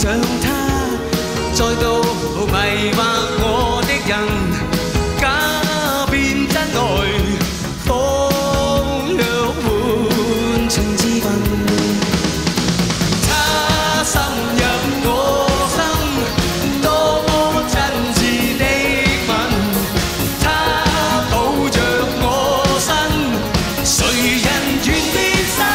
像他，再度迷惑我的人，假變真愛，仿若換情之分。他深入我心，多麼真摯的吻，他抱着我身，誰人願變身？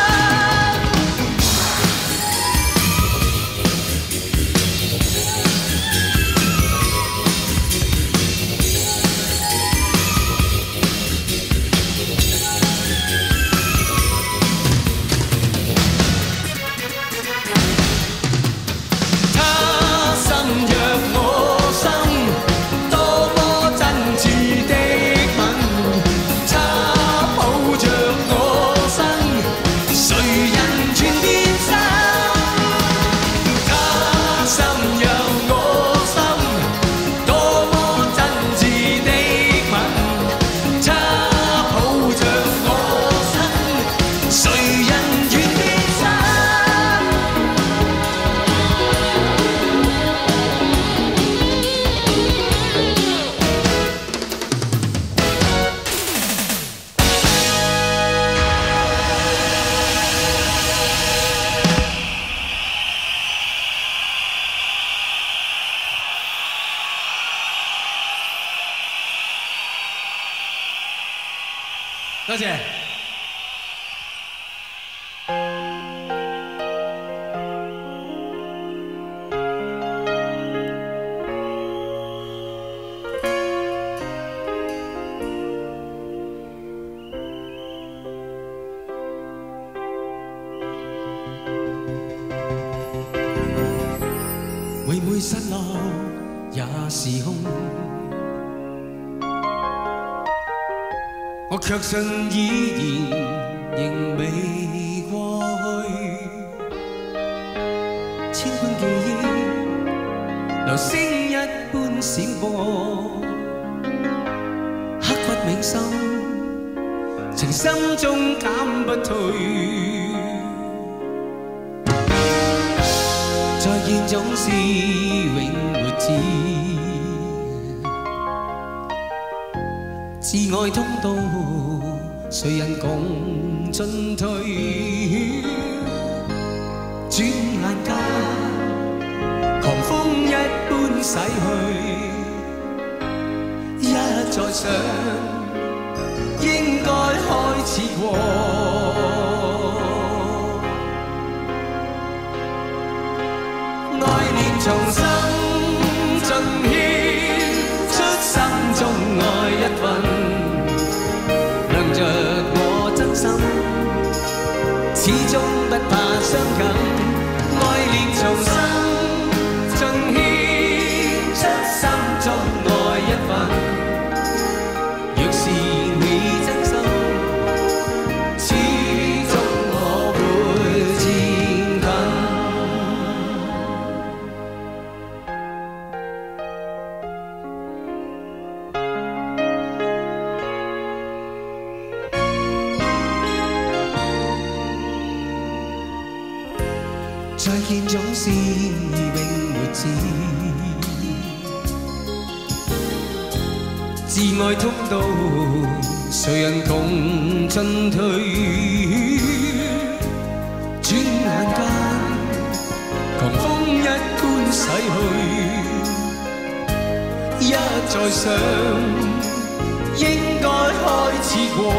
多謝。每每失落也是空。我卻信依然仍未過去，千般記憶流星一般閃過，刻骨銘心，情深中減不退。再見總是永沒止。至愛通道，誰人共進退？轉眼間，狂風一般逝去。一再想，應該開始過。愛念重生，盡獻出心中愛一份。亮着我真心，始終不怕傷感。愛念重生，盡獻出心中愛一份。若是你真心，始終我會漸近。再見總是永沒止，至愛通道，誰人共進退？轉眼間，狂風一般逝去，一再想，應該開始過。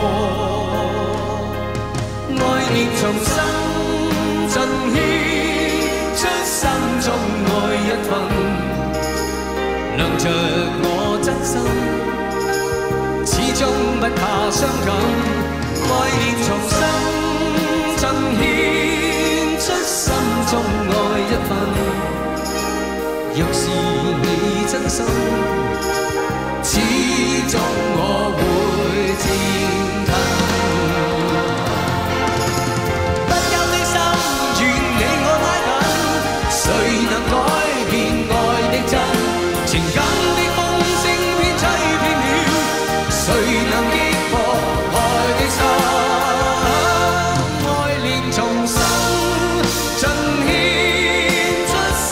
愛念重生，盡獻出心中愛一份，亮着我真心，始終不怕傷感。愛念重生，盡獻出心中愛一份。若是你真心，始終我會漸近。誰能改變愛的真？情感的風聲偏吹偏了，誰能擊破愛的心？愛念重生，盡獻出心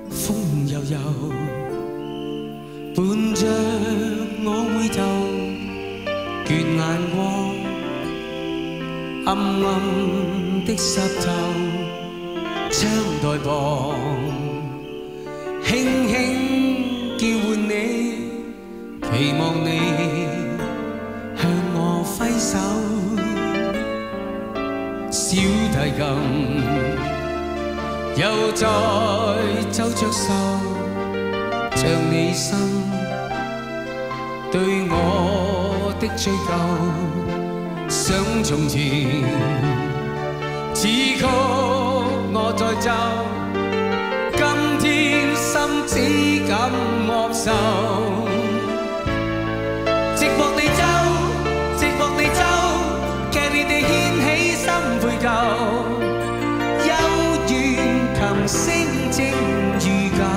風悠悠，伴着我回頭，倦眼光，暗暗的濕透，窗台旁，輕輕叫喚你，期望你向我揮手，小提琴。 又再奏着愁，像你心對我的追究，想從前，此曲我在奏，今天心只感惡受，寂寞地奏，寂寞地奏，劇烈地掀起心悔疚。 琴聲正如舊，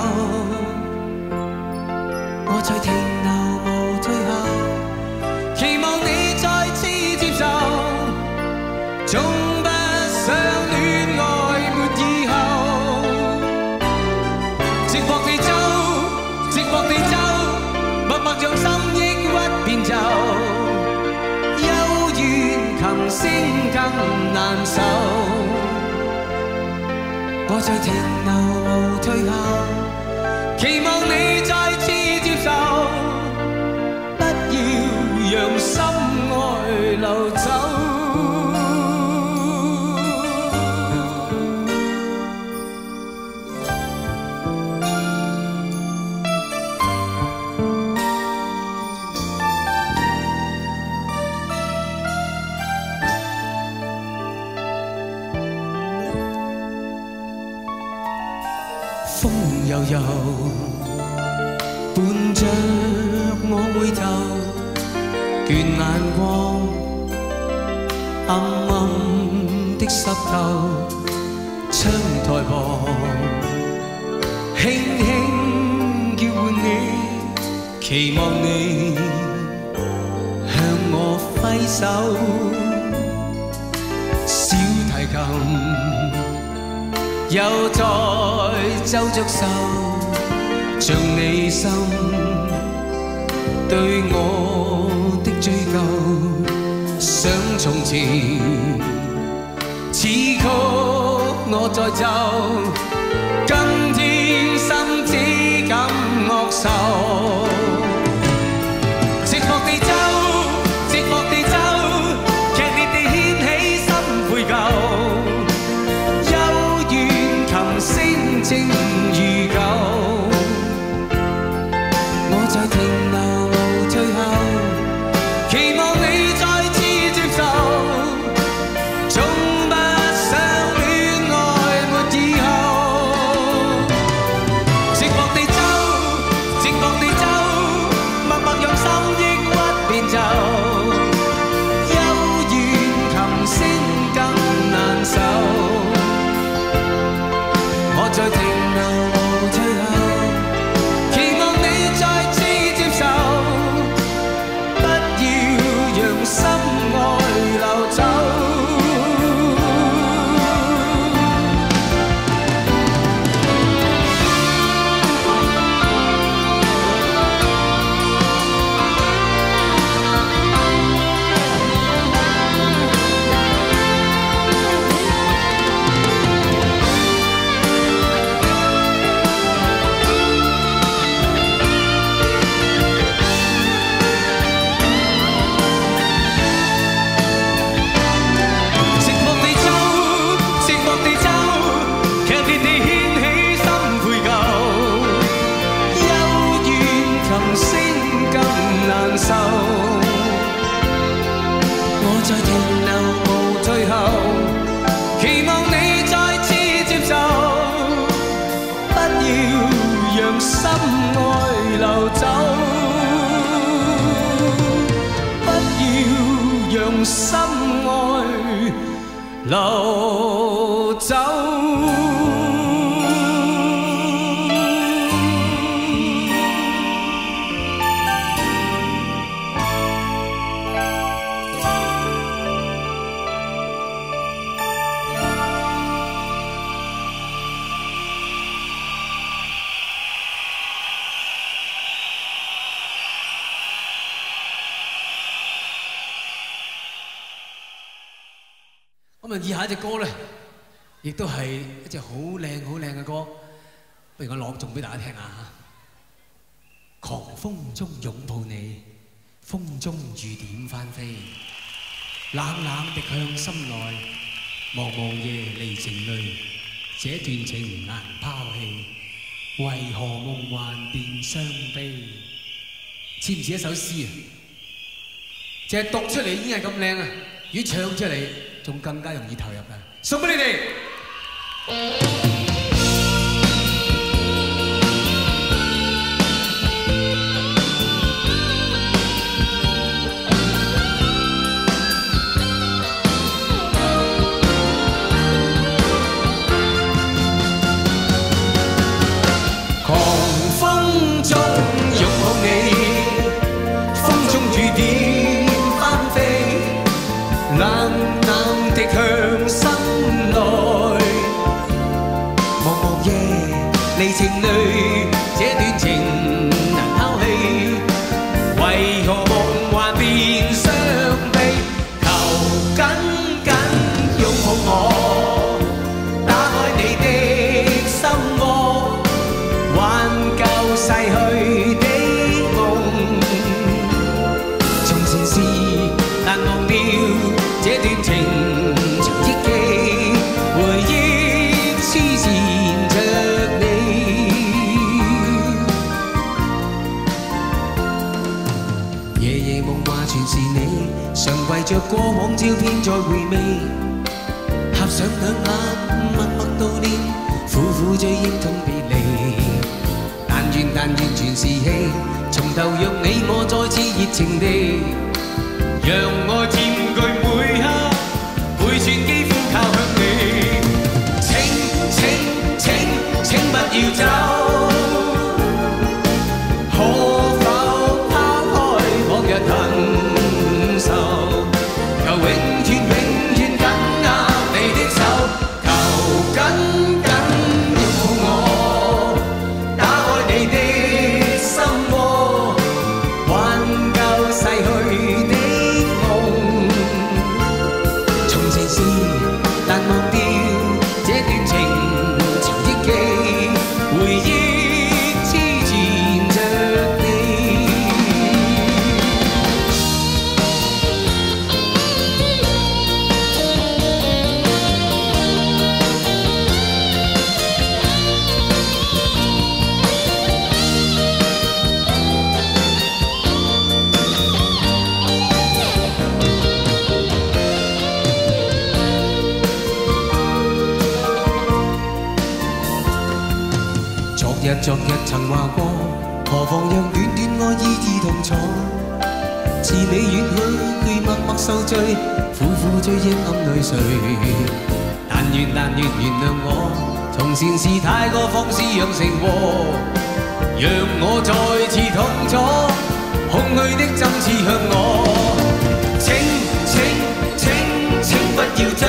我在停留無退後，期望你再次接受，總不想戀愛沒以後。寂寞地奏，寂寞地奏，默默讓心抑鬱變奏，幽怨琴聲更難受。 我在停留無退後，期望你再次接受，不要讓心愛流走。風悠悠，伴着我回頭，倦眼光，暗暗的濕透，窗台旁，輕輕叫喚你，期望你向我揮手，小提琴。 又再奏着愁，像你心對我的追究，想從前，此曲我在奏，今天心只感惡受，寂寞地奏，寂寞地奏，劇烈地掀起心悔疚。 聲正如舊，我在停留無退後，期望你再次接受，總不想戀愛沒以後。寂寞地奏，寂寞地奏，默默讓心抑鬱變奏，幽怨琴聲更難受。 我在停留無退後，期望你再次接受，不要讓心愛流走。我在停留無退後，期望你再次接受，不要讓心愛流走，不要讓心愛流走。 咁啊，以下一隻歌咧，亦都係一隻好靚好靚嘅歌，不如我朗誦俾大家聽下嚇。狂風中擁抱你，風中雨點翻飛，冷冷的向心內，茫茫夜離情淚，這段情難拋棄，為何夢幻變傷悲？似唔似一首詩啊？淨係讀出嚟已經係咁靚啊！如果唱出嚟，仲更加容易投入啊！送俾你哋。 狂風中擁抱你，風中雨點翻飛，冷冷的向心內，茫茫夜離情淚，這段情難拋棄，為何夢幻變傷悲？求緊緊擁抱我，打開你的心窩，挽救逝去的夢，從前事難忘掉這段情長憶記，回憶痴纏着你。夜夜夢話全是你，常圍着過往照片再回味，合上兩眼默默悼念，苦苦追憶痛別離。但願全是戲，從頭讓你我再次熱情地，讓我佔據每刻，每寸肌膚靠向你。請不要走，可否拋開往日恨愁，求永遠緊握你的手，求緊緊擁抱我，打開你的心窩，挽救逝去的夢，從前事難忘掉這段情長憶記，回憶痴纏着你。昨日曾話過，何妨讓短短愛意義同坐，自你遠去，默默受罪，苦苦追憶暗淚垂。但願原諒我，從前是太過放肆養成禍，讓我再次痛楚，空虛的針刺向我。請不要走，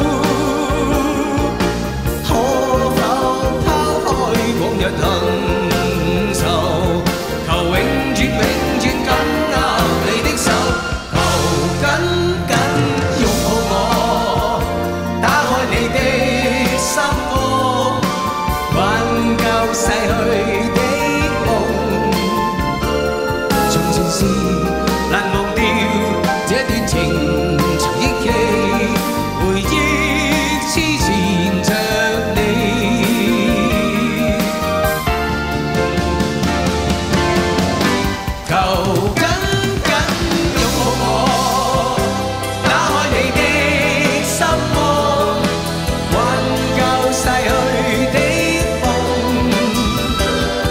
可否拋開往日恨愁，求永遠緊握你的手，求緊緊擁抱我，打開你的心窩，挽救逝去的夢，從前事難忘掉這段情長憶記，回憶痴纏着你。求緊緊擁抱我，打開你的心窩，挽救逝去的夢，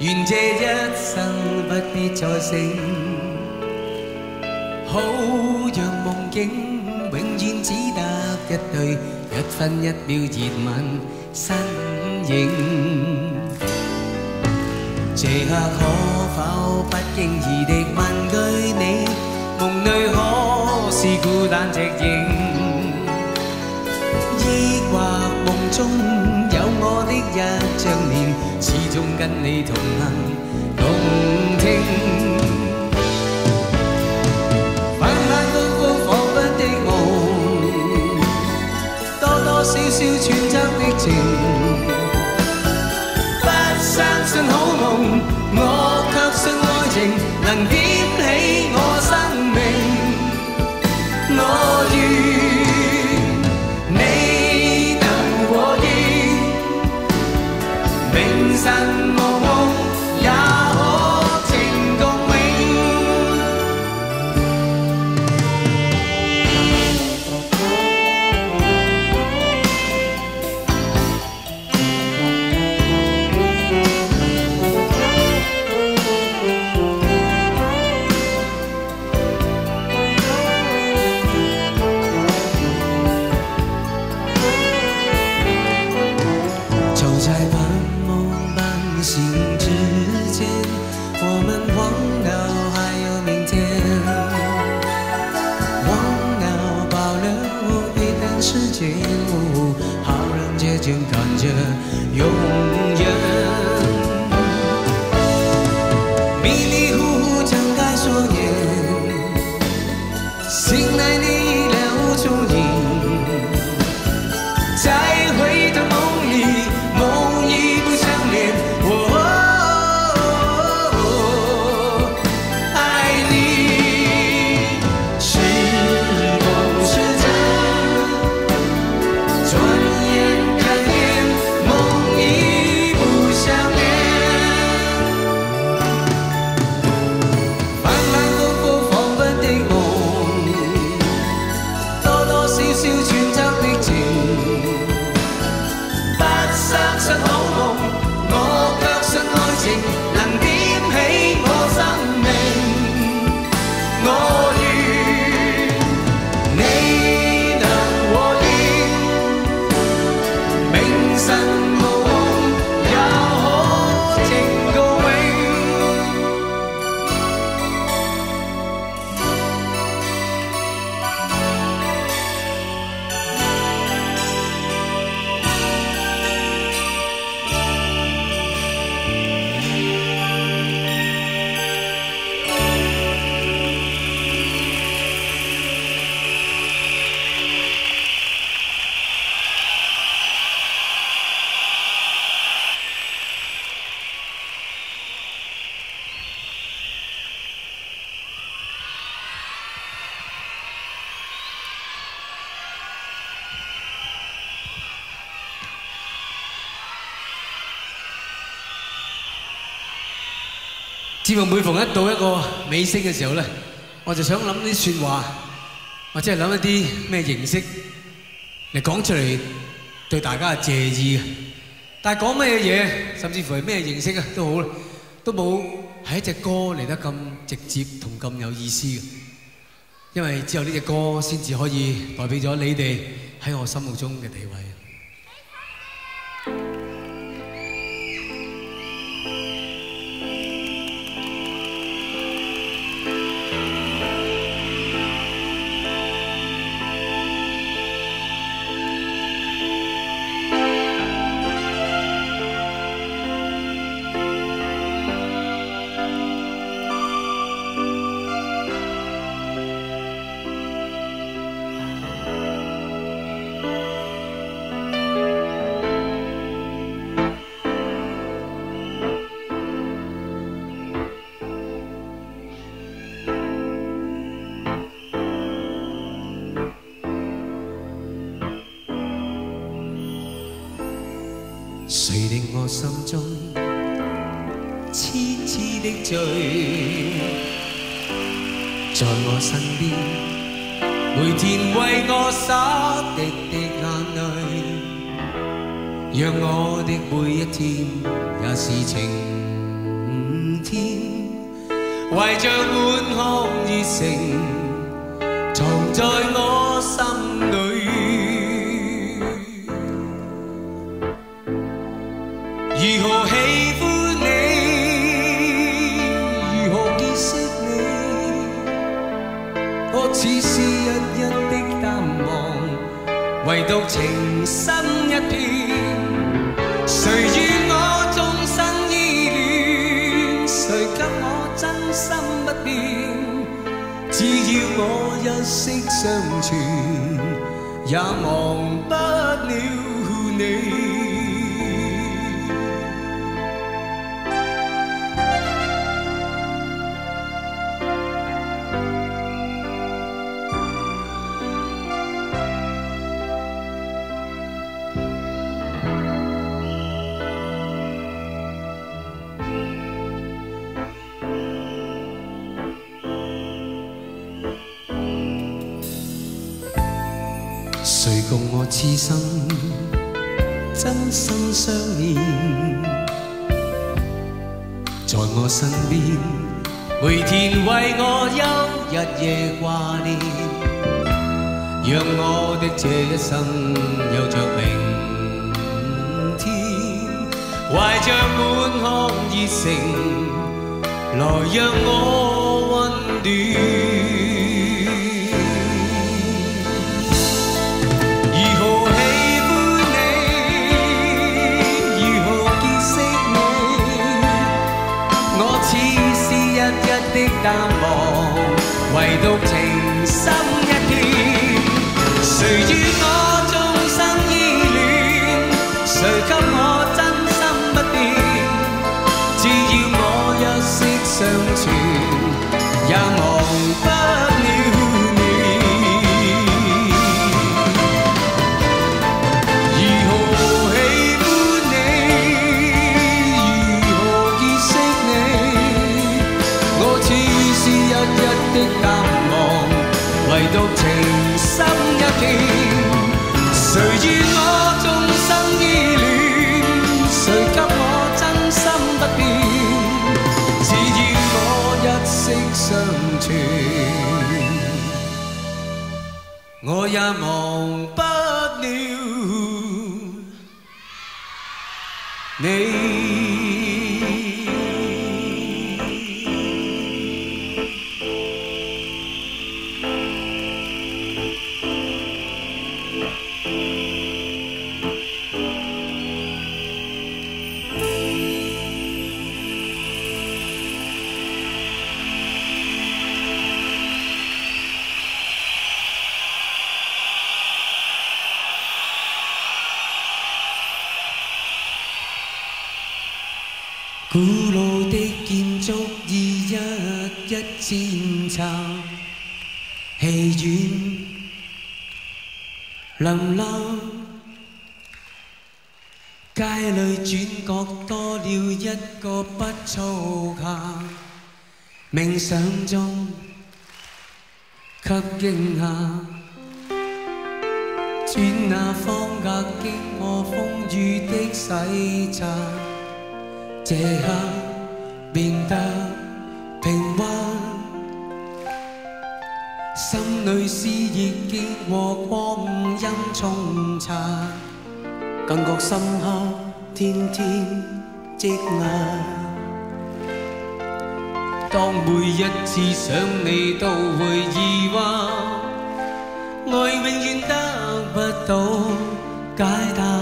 願這一生不必再醒，好讓夢境永遠只得一對，一分一秒熱吻身影。這刻可否不經意地問句你，夢裏可是孤單隻影，抑或夢中有我的一張臉，始終跟你同行共聽。反反覆覆彷彿的夢，多多少少揣測的情，不相信好夢，我卻信愛情能點起我生命。我願你能和應，明晨無夢也可情共感觉永远，迷迷糊糊睁开双眼，醒来你已了踪影，再回到梦里，梦已不相连。爱你是梦是真，转眼。節目每逢一到一個尾聲嘅時候咧，我就想諗啲説話，或者係諗一啲咩形式嚟講出嚟，對大家嘅謝意嘅。但係講咩嘢，甚至乎係咩形式啊都好啦，都冇係一隻歌嚟得咁直接同咁有意思嘅。因為只有呢隻歌先至可以代表咗你哋喺我心目中嘅地位。誰令我心中痴痴的醉，在我身邊，每天為我灑滴滴眼淚，讓我的每一天也是情天，懷着滿腔熱誠，藏在我心裏。如何喜歡你，如何結識你，我似是日日的淡忘，唯獨情深一片。誰與我終生依戀，誰給我真心不變？只要我一息相存，也忘不了你。誰共我痴心真心相連，在我身邊，每天為我憂日夜掛念，讓我的這一生有着明天，懷着滿腔熱誠，來讓我溫暖。的淡忘，唯獨情深一片。誰與我終生依戀，誰給我真心不變？只要我一息相存，也忘不了你。如何喜歡你，如何結識你？我似是日日的淡忘，唯獨情深一片。誰與我終生依戀，誰給我真心不變？只要我一息相存，我也忘不了你。古老的建築已一一踐踏，戲院冷冷，街裏轉角多了一個不操客，冥想中給驚嚇，轉那方格經過風雨的洗刷。這刻變得平穩，心裏思憶經過光陰沖刷，感覺深刻天天積壓。當每一次想你都會疑惑，愛永遠得不到解答。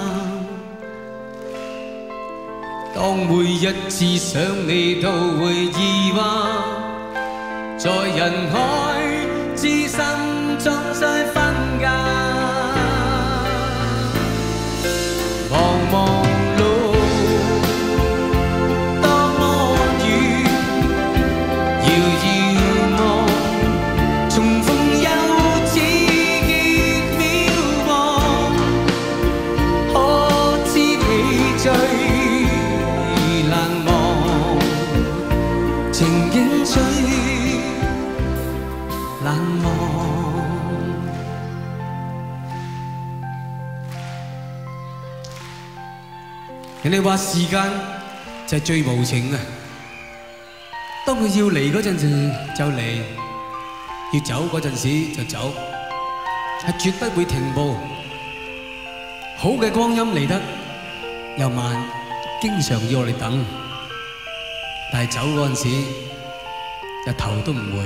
當每一次想你都會疑惑，在人海之心中再分隔。茫茫路多麼遠，遙遙望，重逢又似結渺茫，可知你最情景最難忘。人哋話時間就係最無情啊！ 當佢要嚟嗰陣時就嚟，要走嗰陣時就走，係絕不會停步。好嘅光陰嚟得又慢，經常要我哋等，但係走嗰陣時就頭都唔會。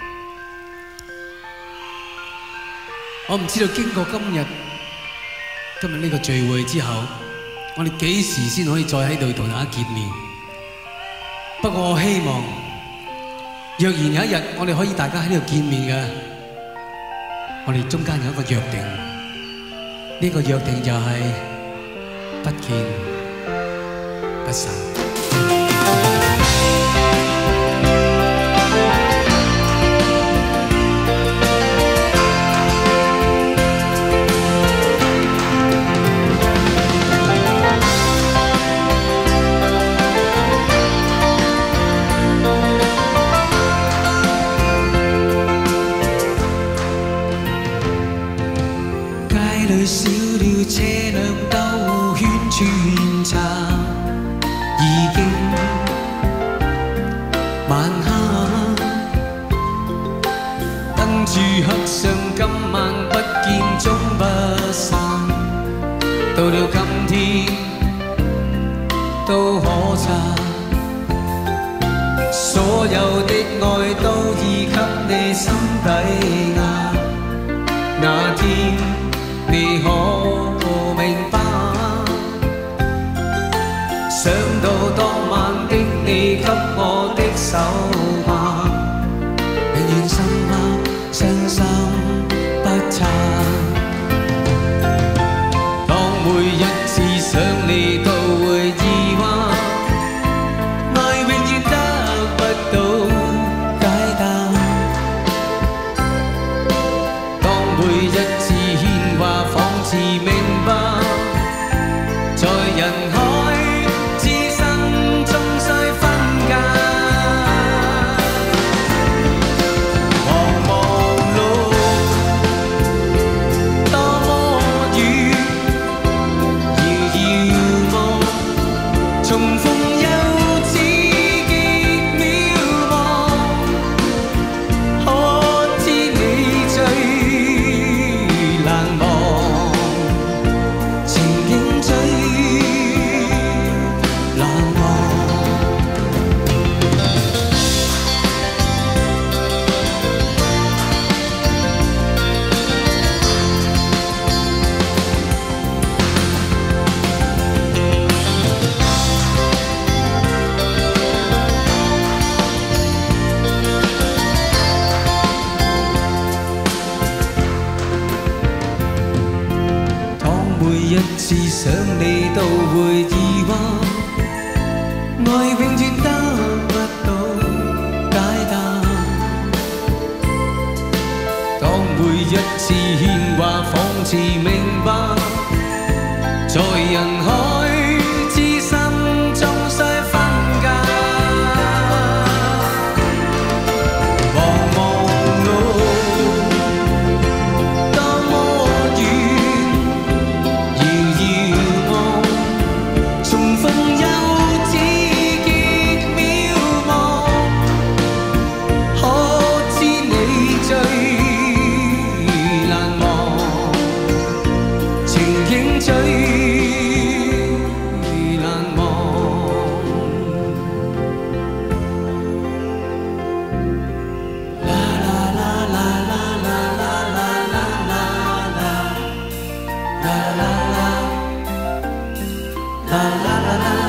我唔知道經過今日呢個聚會之後，我哋幾時先可以再喺度同大家見面？不過我希望，若然有一日我哋可以大家喺呢度見面嘅，我哋中間有一個約定，呢個約定就係不見不散。 少了車輛兜圈穿插，已經晚黑，燈柱刻上今晚不見終不散。到了今天都可察，所有的愛都已給你心底壓。那天你可明白？想到當晚的你給我的手帕，永遠深刻，傷心不拆。當每一次想你都會疑惑，愛永遠得不到解答。當每一次話仿似明白，在人海此生終須分隔。茫茫路多麼遠，遙遙望，重逢又似極渺茫。可知你最難忘？每一次想你都會疑惑，愛永遠得不到解答。當每一次牽掛仿似明白，在人海此生終須分隔。茫茫路最難忘。啦啦啦啦啦啦啦啦啦啦啦啦啦啦啦。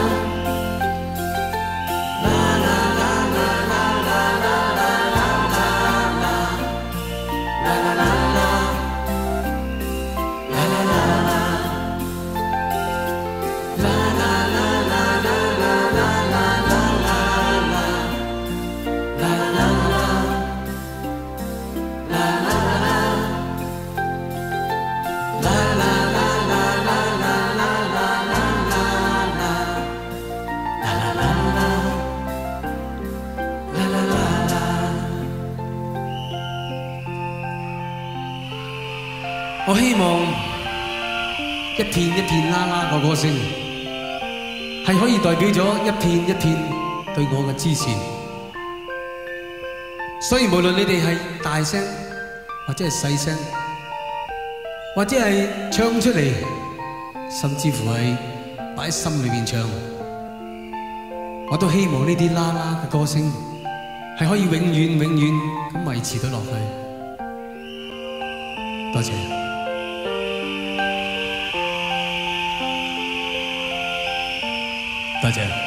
我希望一片一片啦啦個歌聲，係可以代表咗一片一片對我嘅支持， 所以無論你哋係大聲或者係細聲，或者係唱出嚟，甚至乎係擺喺心裏邊唱，我都希望呢啲啦啦嘅歌聲係可以永遠咁維持到落去。多謝。多謝。